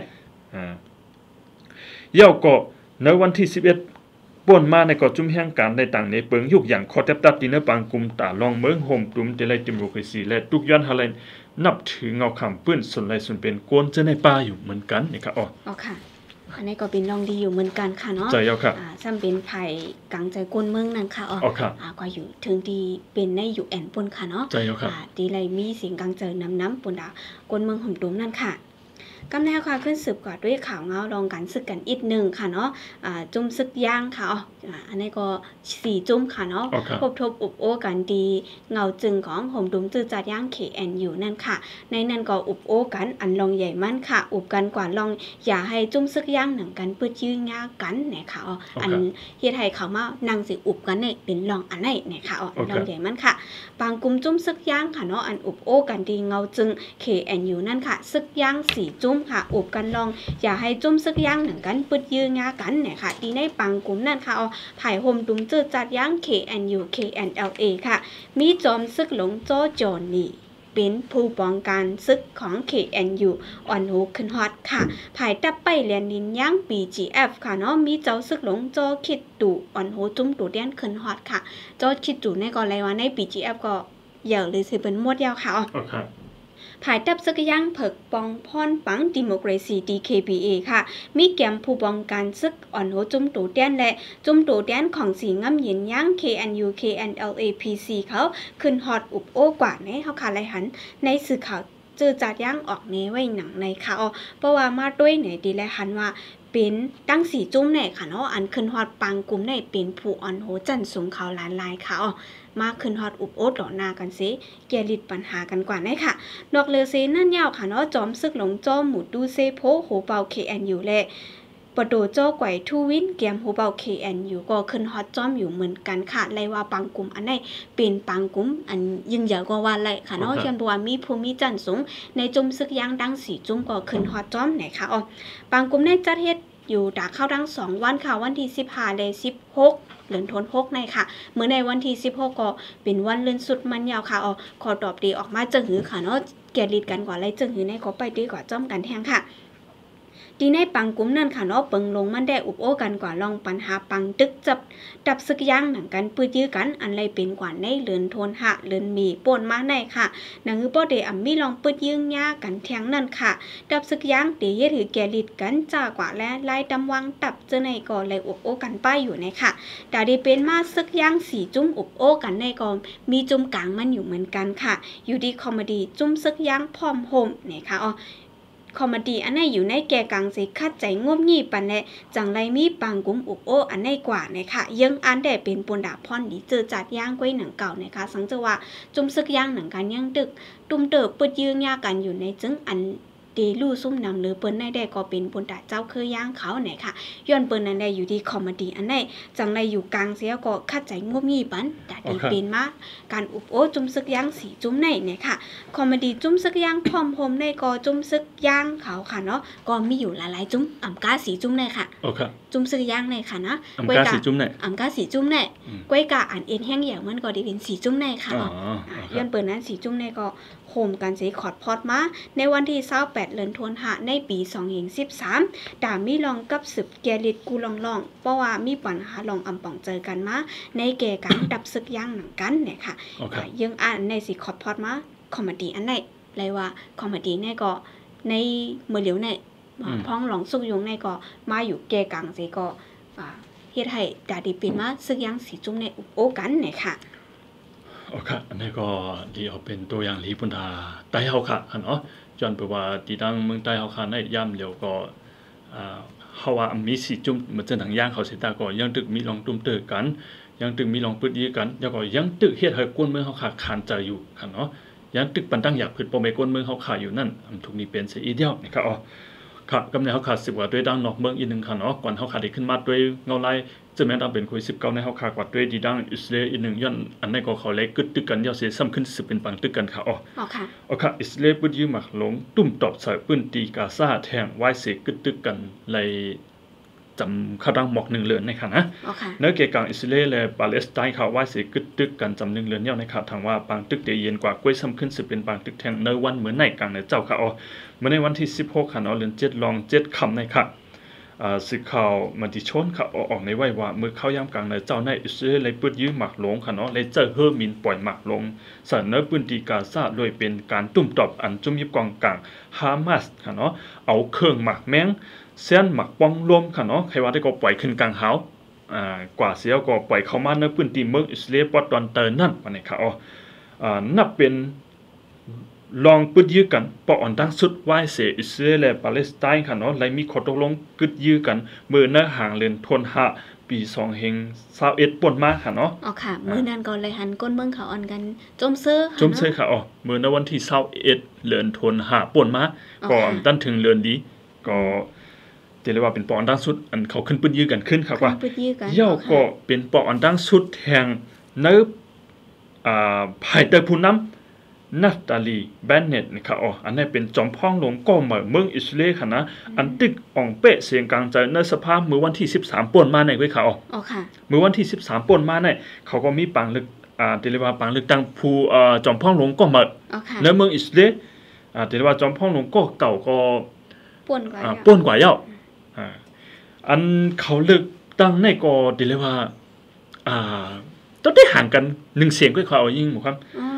เย่าก็ในวันที่11ป่นมาในก่อจุ่มแห่งการในต่างในเปิงยุกอย่างคอแทบตัดที่ในปังกลุ่มตาลองเมืองห่มตุ้มเดลัยดิโมคราซีและทุกย้อนหาเลยนับถือเงาคำปื้นส่วนไรส่วนเป็นโกนจะในป่าอยู่เหมือนกันนี่ค่ะค่ะอันนี้ก็เป็นลองดีอยู่เหมือนกันค่ะเนาะใจเอาค่ะซ้ำเป็นไผ่กลางใจก้นเมืองนั่นค่ะก็อยู่ถึงดีเป็นในอยู่แอนปนค่ะเนาะใจเอาค่ะดีไรมีเสียงกลางใจน้ำปนดาก้นเมืองห่มตุ้มนั่นค่ะกำแนวค่ะขึ้นสืบกว่าด้วยข่าวเงาลองกันซึกกันอีกหนึ่งค่ะเนาะจุ่มซึกย่างค่ะอันนี้ก็4จุ่มค่ะเนาะพบทบอุบโอกันดีเงาจึงของห่มดุมจื้อจัดย่าง KNU นั่นค่ะในนั้นก็อุบโอกันอันลองใหญ่มั่นค่ะอุบกันกว่าลองอย่าให้จุ่มซึกย่างหนังกันเพื่อยื้อยากันเนี่ยค่ะอันเฮ็ดให้เขามานางสิอุบกันเนี่ยเป็นลองอันไหนเนี่ยค่ะลองใหญ่มั่นค่ะบางกลุ่มจุ่มซึกย่างค่ะเนาะอันอุบโอกันดีเงาจึง KNU นั่นค่ะซึกย่าง4จุ่มค่ะอุบกันลองอย่าให้จุ่มซึกย่างหนังกันปึดยื้องากันเนี่ยค่ะดีในปังกลุ่มนั่นค่ะไผ่ห่มดุมจื้อจัดย่าง KNU KNLA ค่ะมีจอมซึกหลงโจจอนนี่เป็นผู้ป้องกันซึกของ KNU อ่อนหูขึ้นฮอตค่ะไผ่ตับไปเรียนนินย่าง BGF ค่ะเนาะมีเจ้าซึกหลงโจคิดตู่อ่อนหูจุ่มตู่เดียนขึ้นฮอตค่ะโจคิดตู่ในก่อนเลยว่าใน BGF ก็เยอะเลยสิเป็นหมดยาวค่ะภายตับซึกย่างเผิกปองพรปังดิโมคราซี DKBA ค่ะมีแกมผู้ป้องกันซึกอ่อนโหจุ่มตู่เดียนและจุ่มตู่เดียนของสีงำเย็นย่าง KNU KNLA PC เขาขึ้นฮอตอุบโอกว่าในเขาค่ะไรหันในสื่อข่าวจื้อจัดย่างออกเนไว้หนังในค่ะเพราะว่ามาด้วยไหนดีและหันว่าเป็นตั้ง4จุ่มในค่ะเนาะอันขึ้นฮอตปังกลุ่มในเป็นผู้อ่อนโหจันสูงเขาล้านลายค่ะมาขึ้นฮอตอุบโอดหล่อนากันสิแกลิดปัญหากันกว่าได้ค่ะนอกเลือเซนั่นยาวค่ะเนาะจอมซึกหลงจอมหมุดดูเซโพโหเปา KNU และปโดโจ้ไกวทูวินเกมโหเปา KNU ก็ขึ้นฮอตจอมอยู่เหมือนกันค่ะเลยว่าปังกลุ่มอันไหนเป็นปังกลุ่มอันยิ่งใหญ่กว่าวันเลยค่ะเนาะเช่นว่ามีภูมิจันทร์สูงในจุ่มซึกย่างดัง4จุ่มก็ขึ้นฮอตจอมไหนค่ะปังกลุ่มในจัดเฮ็ดอยู่ดาเข้าดัง2วันค่ะวันที่15และ16เดือนธันวาคมในค่ะเมื่อในวันที่16ก็เป็นวันเลื่อนสุดมันยาวค่ะขอตอบดีออกมาจังหือค่ะเนาะแกลิดกันกว่าไรจังหือในก็ไปดีกว่าจ้อมกันแทงค่ะดีในปังกลุ่มนั่นค่ะเนาะเปิงลงมันได้อุบโอกันกว่าลองปัญหาปังตึกจับดับซึกย่างหนังกันปื้ดยื้อกันอันไรเป็นกว่าในเลือนโทนหะเลือนมีป่นมาในค่ะหนังคือบ่ได้อ่ำมีลองปื้ดยื้อยากันเทียงนั่นค่ะดับซึกย่างเดี๋ยวถือแกลิดกันจ้ากว่าและไล่ตำวังตับเจอในก่อเลยอุบโอกันป้ายอยู่ในค่ะแต่ได้เป็นมาซึกย่างสีจุ้มอุบโอกันในก่อมีจุ่มกลางมันอยู่เหมือนกันค่ะอยู่ดีคอมเมดี้จุ้มซึกย่างพร้อมโฮมเนี่ยค่ะคอมเมดี้อันไหนอยู่ในแก่กลางสิคัดใจงบงี่ปันแน่จังไรมีปังกุมอุบโออันไหนกว่านะคะยังอันได้เป็นปนดาพรดีเจอจัดย่างก้วยหนังเก่านะคะสังเจว่าจุ่มซึกย่างหนังกันยังดึกตุ้มเติบเปิดยืงยากันอยู่ในจึงอันเดลู่ซุ่มนำหรือเปิ้นในได้ก็เป็นปนดาเจ้าคือย่างเขาไหนค่ะย้อนเปิ้นนั้นได้อยู่ที่คอมเมดี้อันไหนจังไรอยู่กลางเสียก็คัดใจงบงี่ปันแต่ดีเป็นมาการอุบโอจุ่มซึกย่างสีจุ่มในเนี่ยค่ะคอมเมดี้จุ่มซึกย่างพร้อมโฮมในก็จุ่มซึกย่างเขาค่ะเนาะก็มีอยู่หลายๆจุ่มอ่ำกาสีจุ่มในค่ะจุ่มซึกย่างในค่ะนะอ่ำกาสีจุ่มในอ่ำกาสีจุ่มในก้วยกาอันเอ็นแห้งอย่างมันก็ได้เป็นสีจุ่มในค่ะย้อนเปิ้นนั้นสีจุ่มในก็โฮมกันสิขอดพอดมาในวันที่28เดือนธันวาคมในปี2013ด่ามีลองกับสืบแกลิดกูลองเพราะว่ามีปัญหาลองอำป่องเจอกันมาในแก่การดับซึกย่างหนังกันเนี่ยค่ะยังอ่านในสิขอดพอดมาคอมเมดี้อันไหนเลยว่าคอมเมดี้เนี่ยก็ในเมื่อเหลียวเนี่ยพ้องหลองสุกยงเนี่ยก็มาอยู่แก่กลางสิก็เฮ็ดให้ด่าดีเป็นมาซึกย่างสีจุ่มในอุบโอกันเนี่ยค่ะโอเคอันนี้ก็ดีเอาเป็นตัวอย่างลีปุ่นทาใต้เฮาค่ะเนาะย้อนไปว่าที่ดังเมืองใต้เฮาค่ะในย่ำเดียวก็เฮาว่ามีสีจุ่มเหมือนจะหนังย่างเขาสิตาก็ยังตึกมีลองตุ้มเตอกันยังตึกมีลองปึดยีกันแล้วก็ยังตึกเฮ็ดให้กวนเมืองเฮาค่ะคานใจอยู่ค่ะเนาะยังตึกปันตั้งอยากผึดบ่แม่กวนเมืองเฮาค่ะอยู่นั่นทุกนี้เป็นสิอีเดียวนะครับค่ะกำเนิดเฮาค่ะสิว่าด้วยดังนอกเมืองอีกนึงค่ะเนาะก่อนเฮาค่ะได้ขึ้นมาด้วยเงาลายจะแม้นเป็นโควิด19ในเฮาค่ะกว่าด้วยดีดังอิสราเอลอีกนึงย้อนอันนั้นก็เขาเลยกึดตึกกันยาวเสียซ้ำขึ้นสิเป็นปังตึกกันค่ะค่ะอิสราเอลปุ้ยยืมมักหลงตุ้มตอบใส่ปืนตีกาซาแทงไว้เสียกึดตึกกันเลยจำข้าดังหมอก1เดือนในค่ะนะเนื้อเกี่ยวกับอิสราเอลและปาเลสไตน์เขาไว้เสียกึดตึกกันจำ1เดือนยาวในค่ะทางว่าปังตึกเย็นกว่ากล้วยซ้ำขึ้นสิเป็นปังตึกแทงในวันเหมือนในกลางในเจ้าค่ะเมื่อในวันที่16ค่ะเนาะเดือน7ลอง7ค่ำในค่ะสื่อข่าวมันที่ชนค่ะออกในไว้ว่าเมื่อเข้ายามกลางในเจ้าในอิสราเอลเลยปื้ดยื้อหมักหลงค่ะเนาะเลยเจอเฮอร์มินปล่อยหมักหลงเสนอปืนตีกาซาโดยเป็นการตุ้มตอบอันจุ่มยิบกองกลางฮามาสค่ะเนาะเอาเครื่องหมักแมงเส้นหมักปองรวมค่ะเนาะใครว่าได้ก็ปล่อยขึ้นกลางหาวกว่าเสียก็ปล่อยเข้ามาในพื้นที่เมืองอิสราเอลปอดตอนเตอร์นั่นว่านี่ค่ะนับเป็นลองปืดยื้อกันปอนดังสุดไว้เสียอิสราเอลและปาเลสไตน์ค่ะเนาะเลยมีข้อตกลงกึดยื้อกันเมื่อเนื้อห่างเลือนทนหะปี2021ป่นมาค่ะเนาะค่ะมื้อนั้นก็เลยหันก้นเมืองเขาอ่อนกันจมเซอค่ะเมื่อในวันที่21เลือนทนหะป่นมาก็ดันถึงเลือนดีก็จะเรียกว่าเป็นปอนดังสุดอันเขาขึ้นปืดยื้อกันขึ้นครับว่าย่อก็เป็นปอนดังสุดแห่งเนื้อภายใต้ผู้นำนัฟตาลีแบนเน็ตนะครับอันนี้เป็นจอมพ่องหลวงก่อเมืองอิสราเอลค่ะนะอันตึกอ่องเป๊ะเสียงกลางใจในสภาพเมื่อวันที่13ป่นมาในเว้ยค่ะค่ะเมื่อวันที่13ป่นมาในเขาก็มีปังลึกเรียกว่าปังลึกตั้งผู้จอมพ่องหลวงก่อในเมืองอิสราเอลเรียกว่าจอมพ่องหลวงก่อเก่าก็ป่นกว่าเยาอันเขาเลือกตั้งในก็เรียกว่าต้องได้ห่างกัน1เสียงก็เขายิ่งหมู่ครับ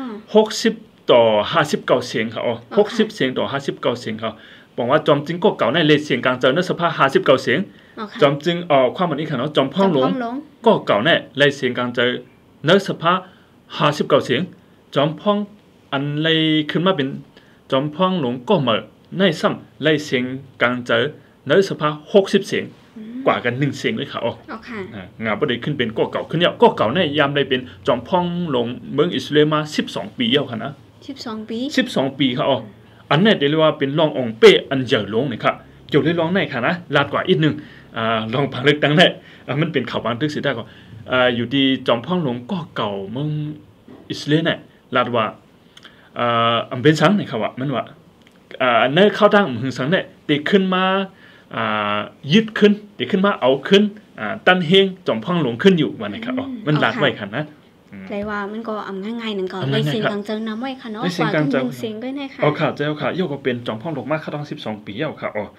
60ต่อ59เสียงค่ะ60เสียงต่อ59เสียงค่ะบอกว่าจอมจริงก็เก่าในเลเสียงกลางเจอในสภา59เสียงจอมจริงความหมายนี้ค่ะเนาะจอมพ่องหลวงก็เก่าแน่เลเสียงกลางเจอในสภา59เสียงจอมพ่องอันเลยขึ้นมาเป็นจอมพ่องหลวงก็มาในซ้ำเลเสียงกลางเจอในสภา60เสียงกว่ากัน1เสียงเลยค่ะงาบ่ได้ขึ้นเป็นก็เก่าขึ้นเนี่ยก็เก่าแน่ยามได้เป็นจอมพ่องหลวงเมืองอิสราเอลมา12ปีแล้วค่ะนะ12ปีค่ะอันนี้เรียกว่าเป็นรององเป้อันใหญ่หลวงนี่ค่ะเกี่ยวได้รองในค่ะนะลาดกว่าอีกนึงรองพังเลือกตั้งได้มันเป็นข่าวบางทึกสิได้ก็อยู่ที่จอมพ่องหลวงก็เก่าเมืองอิสราเอลเนี่ยลาดว่าอันเป็นสังนี่ค่ะว่ามันว่าเนื้อเข้าตั้งหึงสังเนี่ยติขึ้นมายึดขึ้นติขึ้นมาเอาขึ้นตั้นเฮงจอมพ่องหลวงขึ้นอยู่ว่านี่ค่ะมันลาดไว้ค่ะนะเลยว่ามันก็ง่ายๆนึงก็เลยเสียงกลางเจอน้ำไว้ค่ะเนาะกว่าถึง1เสียงด้วยนะคะค่ะเจ้าค่ะโยก็เป็นจอมพ่องหลวงมากค่ะต้อง12ปีแล้วค่ะ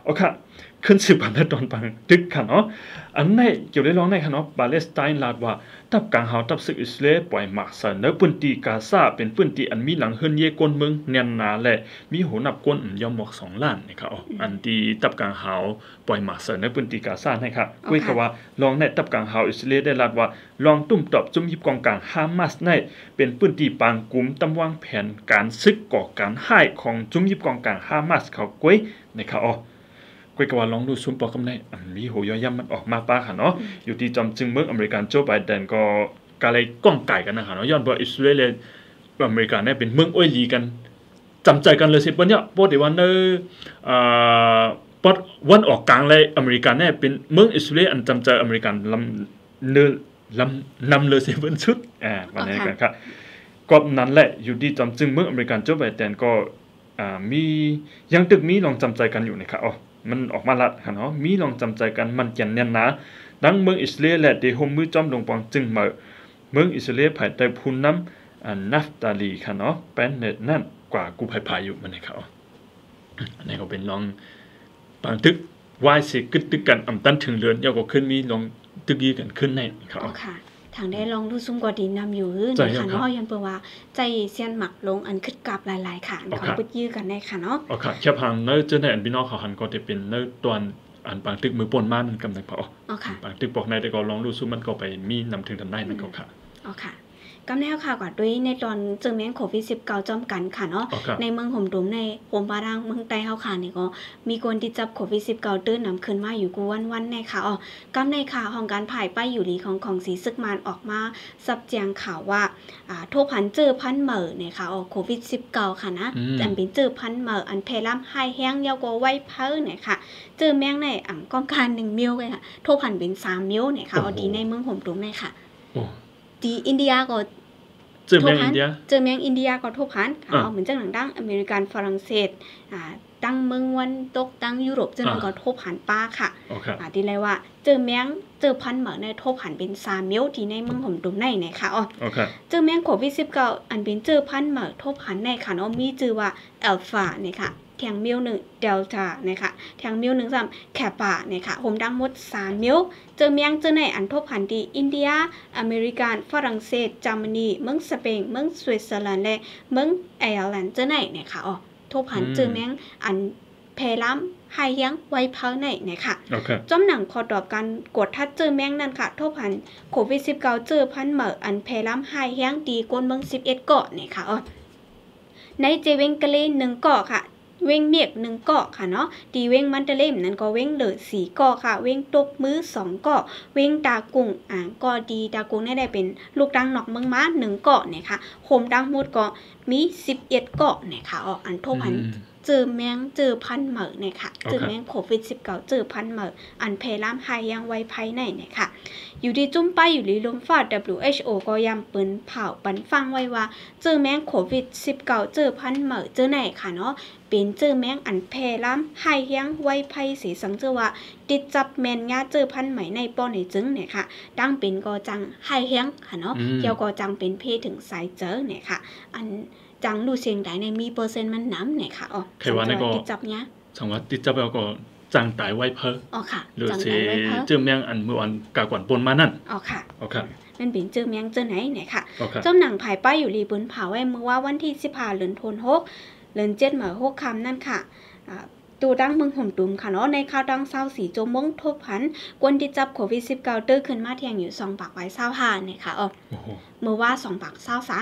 โอเคขึ้นสืบพันธุ์ตอนปังตึกค่ะเนาะอันไหนเกี่ยวได้ร้องในค่ะเนาะปาเลสไตน์ลาดว่าตับกลางหาวตับศึกอิสราเอลปล่อยหมากสันเนปืนตีกาซาเป็นปืนตีอันมีหลังเฮิรนเยกวนเมืองเนียนนาและมีหัวนับก้นยอมหมอก2 ล้านนะครับอันตีตับกลางหาวปล่อยหมากสันเนปืนตีกาซาให้ครับคุยกับว่าลองในตับกลางหาวอิสราเอลได้ลาดว่าลองตุ้มตอบจุ่มยิบกองกลางฮามาสในเป็นปืนตีปางกลุ่มตำวางแผนการซึกก่อการให้ของจุ่มยิบกองกลางฮามาสเขากุ้ยนะครับก็กว่าลองดูซุ่มปอกกำไรมีโหย่อยมันออกมาป้าค่ะเนาะอยู่ที่จอมจึงเมืองอเมริกันโจไบเดนก็กาเลยก้องไก่กันนะคะเนาะย้อนว่าอิสราเอลอเมริกันเนี่ยเป็นเมืองอ้อยลีกันจำใจกันเลยสิเปิ้นเนี่ยบ่ได้ว่าเนปอดวันออกกลางเลยอเมริกันเนี่ยเป็นเมืองอิสราเอลอันจำใจอเมริกันลำเลยสิเปิ้นชุดวันนี้กันครับก็นั้นแหละอยู่ที่จอมจึงเมืองอเมริกันโจไบเดนก็มียังตึกมีลองจำใจกันอยู่นะครับมันออกมาละค่ะเนาะมีลองจำใจกันมันแก่นแน่นนะดังเมืองอิสราเอลและเดโฮมมือจอมลงปองจึงเมืองอิสราเอลภายใต้ผู้นำนัฟตาลีค่ะเนาะเป็นเน็ตนั่นกว่ากูภายอยู่มันนะครับอันนี้ก็เป็นลองปางตึกวายสิกึดตึกกันอำตันถึงเรือนยาวก็ขึ้นมีลองตึกยีกันขึ้นในครับค่ะทางได้ลองดูซุ่มกว่าดีนำอยู่นะคะเนาะยันเปว่าใจเซียนหมักลงอันคึดกับหลายๆค่ะเขาปึดยื้อกันได้ค่ะเนาะค่ะแค่พังเนื้อเจ้าในอันพี่น้องเขาหันก็จะเป็นเนื้อตัวอันปางตึกมือปนมามันกำลังพอปางตึกบอกในแต่ก็ลองดูซุ่มมันก็ไปมีนำถึงทำได้นั่นก็ค่ะค่ะกำแนวข่าวก่อนด้วยในตอนเจอแมงโควิด-19 จอมกันค่ะเนาะในเมืองห่มดุมในโฮมบารังเมืองใต้เฮาค่ะนี่ก็มีคนที่จับโควิด-19 ตื้นนำขึ้นมาอยู่กูวันๆในค่ะกำในข่าวของการผ่ายป้ายอยู่ดีของสีซึกมานออกมาซับแจงข่าวว่าทั่วพันเจอพันเหม่อเนี่ยค่ะโควิด-19 ค่ะนะอันเป็นเจอพันเหม่ออันเพล่ำไฮแห้งยาวกว่าไว้เพ้อเนี่ยค่ะเจอแมงในอ่ำก้องการ1มิลเลยค่ะทั่วพันเป็น3มิลเนี่ยค่ะดีในเมืองห่มดุมในค่ะดีอินเดียก็เจอแมงอินเดียก็ทั่วพันเหมือนจังหนังดังอเมริกันฝรั่งเศสตั้งเมืองวันตกตั้งยุโรปจังหนังก็ทั่วพันป้าค่ะดีเลยว่าเจอแมงเจอพันเหมือนในทั่วพันเป็น3มิลที่ในเมืองห่มดุมในค่ะเจอแมงโควิด-19 อันเป็นเจอพันเหมือนทั่วพันในค่ะมีชื่อว่าอัลฟาเนี่ยค่ะแทงมิล1เดลต้านะคะแทงมิล1 3แคปาเนี่ยค่ะโฮมดังหมด3มิลเจอเมียงเจอในอันทบพันธุ์ที่อินเดียอเมริกันฝรั่งเศสเยอรมนีเมืองสเปนเมืองสวิตเซอร์แลนด์และเมืองไอร์แลนด์เจอในเนี่ยค่ะทบพันธุ์เจอเมียงอันเพล้ำไฮยังไวเพอในเนี่ยค่ะจอมหนังขอตอบการกดทัดเจอแมงนั่นค่ะทบพันธุ์โควิด-19 เจอพันธุ์เหมออันเพล้ำไฮยังดีกว่าเมือง11เกาะเนี่ยค่ะในเจเวงกะเล1เกาะค่ะเว้งเมียก1เกาะค่ะเนาะดีเว้งมันเตเลมนั่นก็เว้งเหลือ4เกาะค่ะเว้งตบมือ2เกาะเว้งตากุ้งก็ดีตากุ้งได้เป็นลูกดังนอกเมืองม้า1เกาะเนี่ยค่ะโฮมดังหมดก็มี11เกาะเนี่ยค่ะอันทบพันเจอแมงเจอพันเหมอเนี่ยค่ะเจอแมงโควิด-19 เจอพันเหมออันเพล้ำไฮยังไวภายในเนี่ยค่ะอยู่ที่จุ่มไปอยู่ที่ลมฟ้า WHO ก็ย้ำปืนเผาปันฟังไว้ว่าเจอแมงโควิด-19 เจอพันเหมอเจอไหนค่ะเนาะเป็นเจอแมงอันเพล้ำไฮยังไวภายสีสังเจอว่าติดจับแมนงาเจอพันไหมในป้อนในจึงเนี่ยค่ะดังเป็นก็จังไฮยังค่ะเนาะเกี่ยวก็จังเป็นเพถึงสายเจอเนี่ยค่ะอันจังดูเสียงได้ในมีเปอร์เซ็นต์มันน้ำเนี่ยค่ะใครว่าในก็ติดจับเนี้ยสังว่าติดจับแล้วก็จังตายไว้เพ้อค่ะหรือสิเจอแมงอันเมื่อวันกากวนปนมานั่นค่ะค่ะมันเป็นเจอแมงเจอไหนเนี่ยค่ะเจ้าหนังภายป้ายอยู่รีบุญเผาไว้เมื่อว่าวันที่15เดือนธันวาคมเดือน7มื้อ6ค่ำนั่นค่ะตูดังเมืองห่มตุ่มค่ะเนาะในข่าวดัง24โจมงทบพันกวนที่จับโควิด-19 เตื้อขึ้นมาเที่ยงอยู่2ปากไว้25เนี่ยค่ะเมื่อว่า2ปาก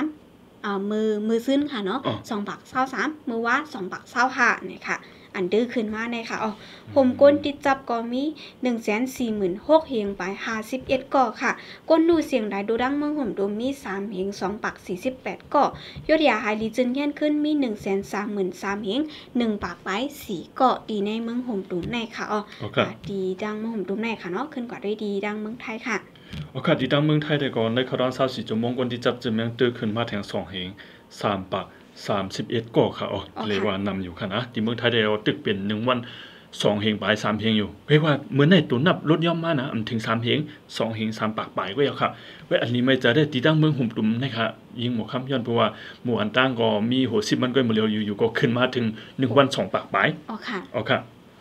23มือซึ้นค่ะเนาะ2ปาก23มือว่า2ปาก25เนี่ยค่ะอันดื้อขึ้นมาในค่ะผมก้นติดจับก็มี 146,000 เฮงไป51เกาะค่ะก้นดูเสียงได้ดูดังเมืองห่มตุ่มมี3เฮง2ปาก48เกาะยอดยาหายลีจึนแย่นขึ้นมี 133,000 เฮง1ปากไป4เกาะดีในเมืองห่มตุ่มในค่ะดีดังเมืองห่มตุ่มในค่ะเนาะขึ้นกว่าด้วยดีดังเมืองไทยค่ะดีดังเมืองไทยแต่ก่อนในข่าวดัง24ชั่วโมงก้นที่จับจะแมงตื้อขึ้นมาแทง2เฮง3ปาก31ก่อค่ะเรียกว่านำอยู่ค่ะนะที่เมืองไทยได้ตึกเป็น1วัน2เฮงปลาย3เฮงอยู่เรียกว่าเหมือนในตัวนับลดย่อมมานะถึง3เฮง2เฮง3ปากปลายก็แล้วค่ะเว้ยอันนี้ไม่จะได้ตีตั้งเมืองห่มตุ่มนะคะยิงหมู่ค่ำย้อนเพราะว่าหมู่อันตั้งก็มีโห10มันก็หมดเร็วอยู่ก็ขึ้นมาถึง1วัน2ปากปลายค่ะค่ะ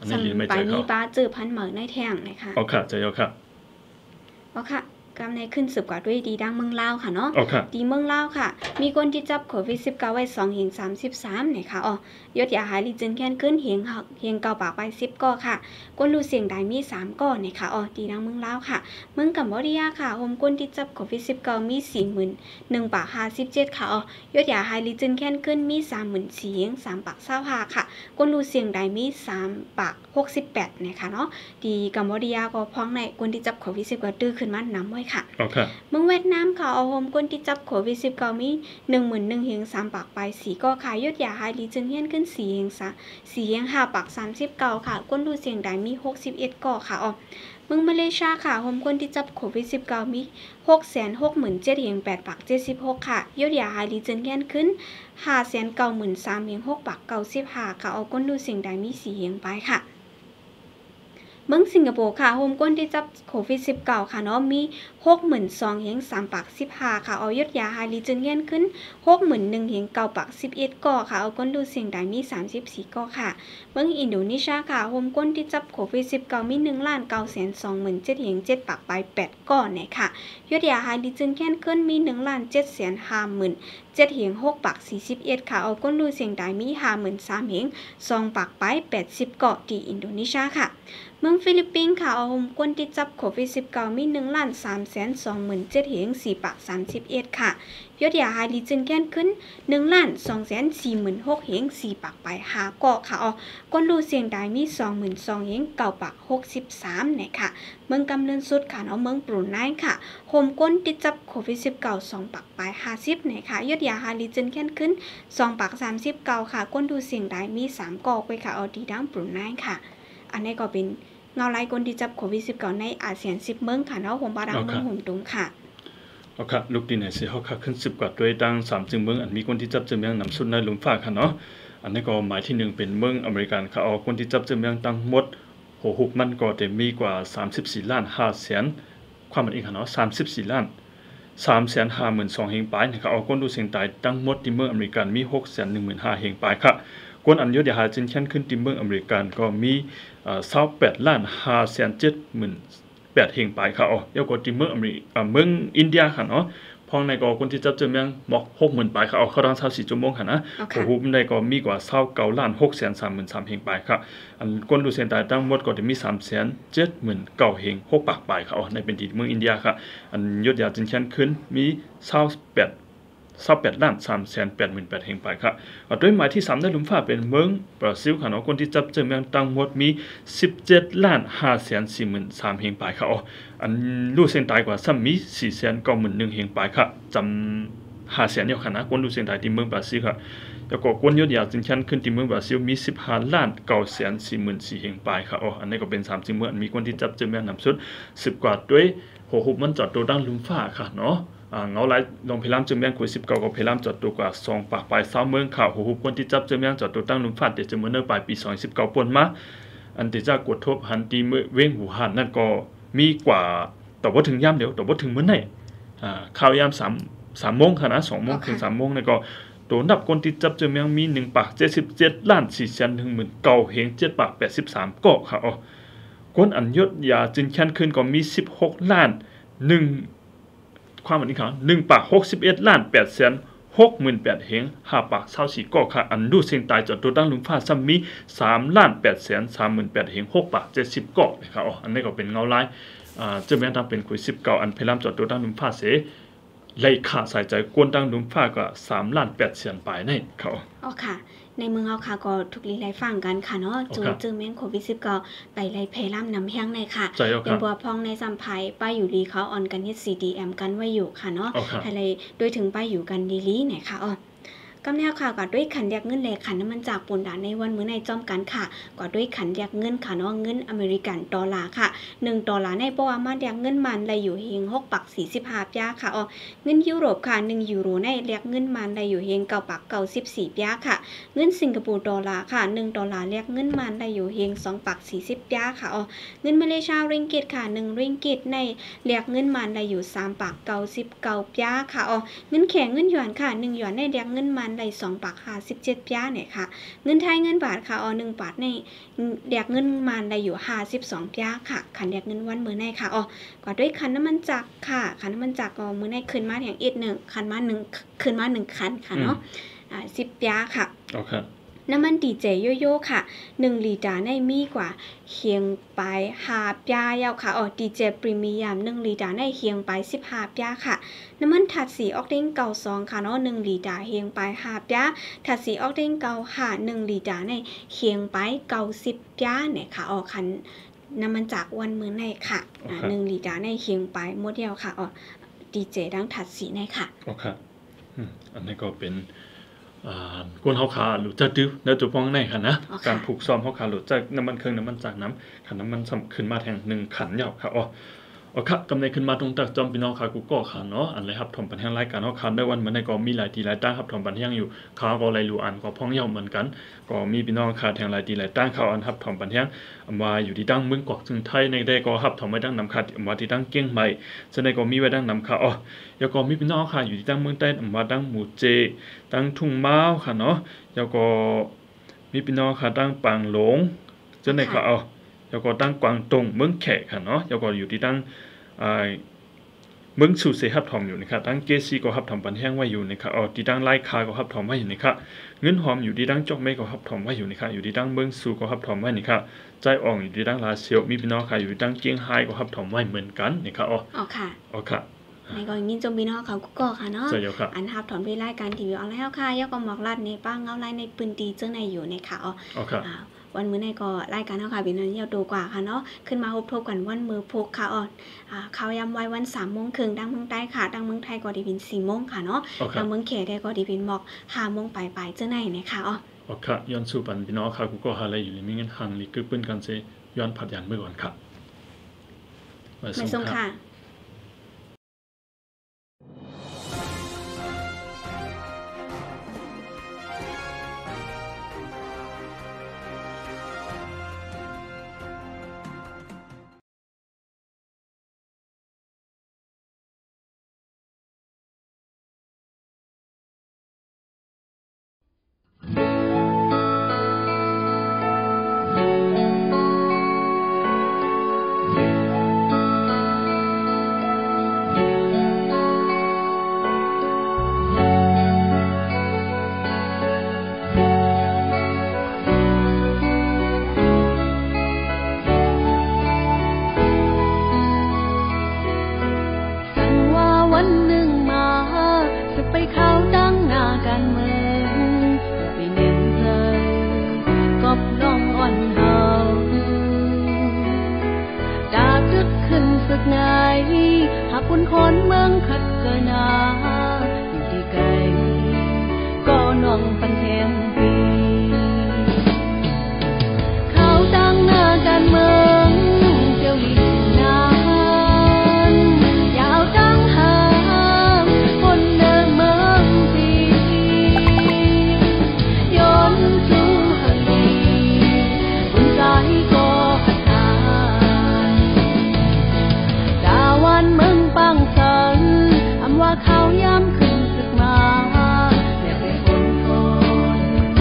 อันนี้ลินไม่ใจเขานี้ป้าเจอพันเหมือในแท่งนะคะเอาค่ะใจเอาค่ะเอาค่ะกำในขึ้นสืบกว่าด้วยดีดังเมืองลาวค่ะเนาะดีเมืองลาวค่ะมีคนที่จับโควิด-19 ไว้2-33เนี่ยค่ะยศยาหายลิจึงแค้นขึ้นเฮียงเก่าปากไป10 ก้อค่ะก้นรูเสียงใดมี3 ก้อเนี่ยค่ะดีดังเมืองลาวค่ะเมืองกัมพูชาค่ะโฮมก้นที่จับโควิด-19 มี 41,000 ปาก57ค่ะยศยาหายลิจึงแค้นขึ้นมี 34,000 เฮียง3 ปาก25ค่ะก้นรูเสียงใดมี3 ปาก68เนี่ยค่ะเนาะดีกัมพูชาก็พ้องในคนที่จับโควิด-19 ตื้อขึ้นมานำไว้ค่ะเมืองเวียดนามค่ะโฮมคนที่จับโควิด-19 มี 11,000 เฮียง3 ปากไป4 ก้อค่ะยศยาหายลิจึงเฮียนขึ้น4 เฮียง5 ปาก39ค่ะก้นรูเสียงใดมี61 ก้อค่ะเมืองมาเลเซียค่ะโฮมคนที่จับโควิด-19 มี 667,000 เฮียง8 ปาก76ค่ะยศยาหายลิจึงเฮียนขึ้น 593,000 เฮียง6 ปาก95ค่ะก้นรูเสียงใดมี4 เฮียงไปค่ะเมืองสิงคโปร์ค่ะโฮมก้นที่จับโควิด-19 ค่ะเนาะมี 62,000 เฮียง3 ปาก15ค่ะยศยาหายลิจึงเฮียนขึ้น 61,000 เฮียง9 ปาก11 ก้อค่ะก้นรูเสียงใดมี34 ก้อค่ะเมืองอินโดนีเซียค่ะโฮมก้นที่จับโควิด-19 มี 1,927,000 เฮียง7 ปากไป8 ก้อเนี่ยค่ะยศยาหายลิจึงเฮียนขึ้นมี 1,750,000 7 เฮียง6 ปาก41ค่ะก้นรูเสียงใดมี 53,000 เฮียง2 ปากไป80 ก้อที่อินโดนีเซียค่ะเมืองฟิลิปปินส์ค่ะคนที่จับโควิด-19 มี 1,327,000 เฮียง4 ปาก31ค่ะยศยาหายลิจึงแค้นขึ้น 1,246,000 เฮียง4 ปากไป5 ก้อค่ะก้นรูเสียงใดมี 22,000 เฮียง9 ปาก63เนี่ยค่ะเมืองกำเนิดสุดค่ะเมืองบรูไนค่ะโฮมก้นที่จับโควิด-19 2 ปากไป50เนี่ยค่ะยศยาหายลิจึงแค้นขึ้น2 ปาก39ค่ะก้นรูเสียงใดมี 3 ก้อไว้ค่ะดีดังบรูไนค่ะอันนี้ก็เป็นเงาไล่คนที่จับโควิด-19 ในอาเซียน10 เมืองค่ะเนาะผมบาดังเมืองหุ่มตุงค่ะเอาค่ะลูกดินไหนสิเฮาค่ะขึ้น10 กว่าด้วยดัง3จึงเมืองอันมีคนที่จับจึงเมืองนำสุดในหลุมฟ้าค่ะเนาะอันนี้ก็หมายที่1เป็นเมืองอเมริกันค่ะคนที่จับจึงเมืองตั้งหมดโหหุบมันก็ได้มีกว่า34ล้าน5แสนความมันอีกค่ะเนาะ34ล้าน352,000 เฮงปลายนะครับคนดูเสียงตายตั้งหมดที่เมืองอเมริกันมี 615,000 เฮงปลายค่ะคนอันยศยาหาจึงแค้นขึ้นที่เมืองอเมริกันก็มี28ล้าน570,800 เฮงปลายค่ะยกกว่าที่เมืองเมืองอินเดียค่ะเนาะพองในก็คนที่จับเจอเมืองบอก 60,000 ปลายค่ะเขาดัง24 ชั่วโมงค่ะนะโอ้โหในก็มีกว่า29ล้าน633,300 เฮงปลายค่ะอันคนดูเสียงตายทั้งหมดก็จะมี 379,000 เฮง6 ปากปลายค่ะในเป็นที่เมืองอินเดียค่ะอันยศยาจึงแค้นขึ้นมี28ล้าน388,000 เฮงไปครับโดยหมายที่3ในหลุมฟ้าเป็นเมืองบราซิลค่ะเนาะคนที่จับเจอเมืองตั้งหมดมี17ล้าน543,000 เฮงไปครับอันรู้เส้นตายกว่าซ้ำมี491,000 เฮงไปครับจำ500,000เนี่ยค่ะนะคนรู้เส้นตายที่เมืองบราซิลค่ะแล้วก็คนยศยาจึงชั้นขึ้นที่เมืองบราซิลมี15ล้าน944,000 เฮงไปครับอันนี้ก็เป็น3จึงเมืองมีคนที่จับเจอเมืองนำสุด10 กว่าด้วยหัวหุบมันจอดตัวดังหลุมฟ้าค่ะเนาะเงาไหลลงเพลามจึงแม่งคุย19ก็เพลามจอดตัวกว่า2 ปากปลาย20เมืองข่าวหูหุบคนที่จับจึงแม่งจอดตัวตั้งลุมฟาดเดี๋ยวจะเมื่อเนื้อปลายปี2019ป่นมาอันที่จะกดทบหันตีเมื่อเว้งหูหันนั่นก็มีกว่าแต่ว่าถึงย่ำเดี๋ยวแต่ว่าถึงเมื่อไหร่ข่าวยาม3 โมงค่ะนะ2 โมงถึง3 โมงนั่นก็ตัวนับคนที่จับจึงแม่งมี1 ปาก77ล้าน419,000 เฮง7 ปาก83ก็ค่ะคนอันยศยาจึงแค้นขึ้นก็มี16ล้าน1ความอันนี้ค่ะ1 ปาก61ล้าน868,000 เฮง5 ปาก24ก็ค่ะอันดูเสียงตายจอดตัวตั้งลุมฟ้าซ้ำมี3ล้าน838,000 เฮง6 ปาก70ก็นะครับอันนี้ก็เป็นเงาลายจะแม้ทำเป็นคุย19อันเพลามจอดตัวตั้งลุมฟ้าเสไล่ขาใส่ใจกวนตั้งลุมฟ้าก็3ล้าน800,000 ปลายนี่เขาค่ะในเมืองเฮาค่ะก็ทุกลีไลฟังกันค่ะเนาะจึงแม่งโควิด-19 ไปไล่เพล่ำนำแห้งในค่ะอย่างบัวพองในสัมภัยป้ายอยู่ดีเขาออนกันเฮ็ด CDM กันไว้อยู่ค่ะเนาะอะไรโดยถึงป้ายอยู่กันดีๆเนี่ยค่ะกำแนวข่าวก็ด้วยขันแยกเงินแลกขันน้ำมันจากปุ่นด่านในวันมื้อในจอมกันค่ะก็ด้วยขันแยกเงินค่ะเนาะเงินอเมริกันดอลลาร์ค่ะ1 ดอลลาร์ในบ่ว่ามาแยกเงินมันได้อยู่เฮง6 ปัก45 ยาค่ะเงินยุโรปค่ะ1 ยูโรในแลกเงินมันได้อยู่เฮง9 ปัก94 ยาค่ะเงินสิงคโปร์ดอลลาร์ค่ะ1 ดอลลาร์แลกเงินมันได้อยู่เฮง2 ปัก40 ยาค่ะเงินมาเลเซียริงกิตค่ะ1 ริงกิตในแลกเงินมันได้อยู่3 ปัก99 ยาค่ะเงินแข็งเงินหยวนค่ะ1 หยวนในแลกเงินมันนไหล2 ปาก57ป้าเนี่ยค่ะเงินไทยเงินบาทค่ะ1 บาทในแดกเงินมันได้อยู่52ป้าค่ะคันแดกเงินวันมื้อในค่ะกว่าด้วยคันน้ำมันจักรค่ะคันน้ำมันจักรก็มื้อในขึ้นมาอย่างอีก1คันมา1ขึ้นมา1คันค่ะเนาะ10ป้าค่ะโอเคน้ำมันดีเจโยโย่ค่ะ1ลิตรในมีกว่าเคียงไป5ป้ายาวค่ะดีเจพรีเมียม1ลิตรในเคียงไป15ป้าค่ะน้ำมันถัดสีออกเด้ง92ค่ะเนาะ1ลิตรเคียงไป5ป้าถัดสีออกเด้ง9ค่ะ1ลิตรในเคียงไป90ป้าเนี่ยค่ะคันน้ำมันจากวันมื้อในค่ะ1ลิตรในเคียงไปหมดเดียวค่ะดีเจดังถัดสีในค่ะโอเคอันนี้ก็เป็นกวนเฮาขาหรือจะดื้อแล้วตัวป้องในค่ะนะการผูกซ้อมเฮาขาหรือจะน้ำมันเครื่องน้ำมันจากน้ำขันน้ำมันขึ้นมาแทง1ขันยาวค่ะค่ะกำไรขึ้นมาตรงตักจอมพี่น้องค่ะกูก็ค่ะเนาะอันไรครับถมปันแห้งรายการเฮาขาได้วันเหมือนในก็มีหลายทีหลายตั้งครับถมปันแห้งอยู่ขาก็หลายรูอันก็พ้องยาวเหมือนกันก็มีพี่น้องค่ะแทงหลายทีหลายตั้งเขาอันครับถมปันแห้งมาอยู่ที่ตั้งเมืองกอกจึงไทยในได้ก็ครับถมไว้ตั้งนำค่ะมาที่ตั้งเกี้ยงใหม่ซึ่งในก็มีไว้ตั้งนำค่ะแล้วก็มีพี่น้องค่ะอยู่ที่ตั้งเมืองใต้มาตั้งหมู่เจตั้งทุ่งม้าวค่ะเนาะแล้วก็มีพี่น้องค่ะตั้งปางหลงซึ่งในก็แล้วก็ตั้งกวางตงเมืองแขกค่ะเนาะแล้วก็อยู่ที่ตั้งเมืองสุเสหับถอมอยู่นะครับตั้งเกซีก็หับถอมปันแห้งไว้อยู่นะครับที่ตั้งไล่คาก็หับถอมไว้อยู่นะครับเงินหอมอยู่ที่ตั้งจอกเมก็หับถอมไว้อยู่นะครับอยู่ที่ตั้งเมืองสูก็หับถอมไว้นะครับใจอ่องอยู่ที่ตั้งลาเซียวมีพี่น้องค่ะอยู่ที่ตั้งเจียงไฮ้ก็หับถอมไว้เหมือนกันนะครับค่ะในกรณีจมพี่น้องเขาก็ค่ะเนาะอันหับถอมไปรายการทีวีออนไลน์ค่ะยกกหมอกลัดในป้างเงาไล่ในปืนตีเจ้าในอยู่ในค่ะวันมื้อในก็รายการเฮาค่ะเป็นนั้นยาวตัวกว่าค่ะเนาะขึ้นมาพบกันวันมื้อพุธค่ะข่าวยามไว้วัน 3:30 นดังเมืองใต้ค่ะดังเมืองไทยก็ได้เป็น 4:00 นค่ะเนาะดังเมืองเขตได้ก็ได้เป็นหมอก 5:00 นปลายๆเจ้าไหนนะคะค่ะย้อนสู่ปันพี่น้องค่ะกูก็หาอะไรอยู่มีเงินหังลิกึปื้นกันเซย้อนผัดยันเมื่อก่อนค่ะไม่ส่งค่ะหากคุณคนเมืองขัดเกินนาอยู่ที่ไกลก็น้องปันแทงปีเขาตั้งหน้าการเมืองเจ้าหลิงนานยาวตั้งหางคนเดินเมืองปีย้อนสู่หันดีบนสายก็ขัดทานดาวันเมืองปังสันอำว่าเขาย้ำขึ้นศึกมาและไปคน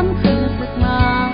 ำสืบศึกมา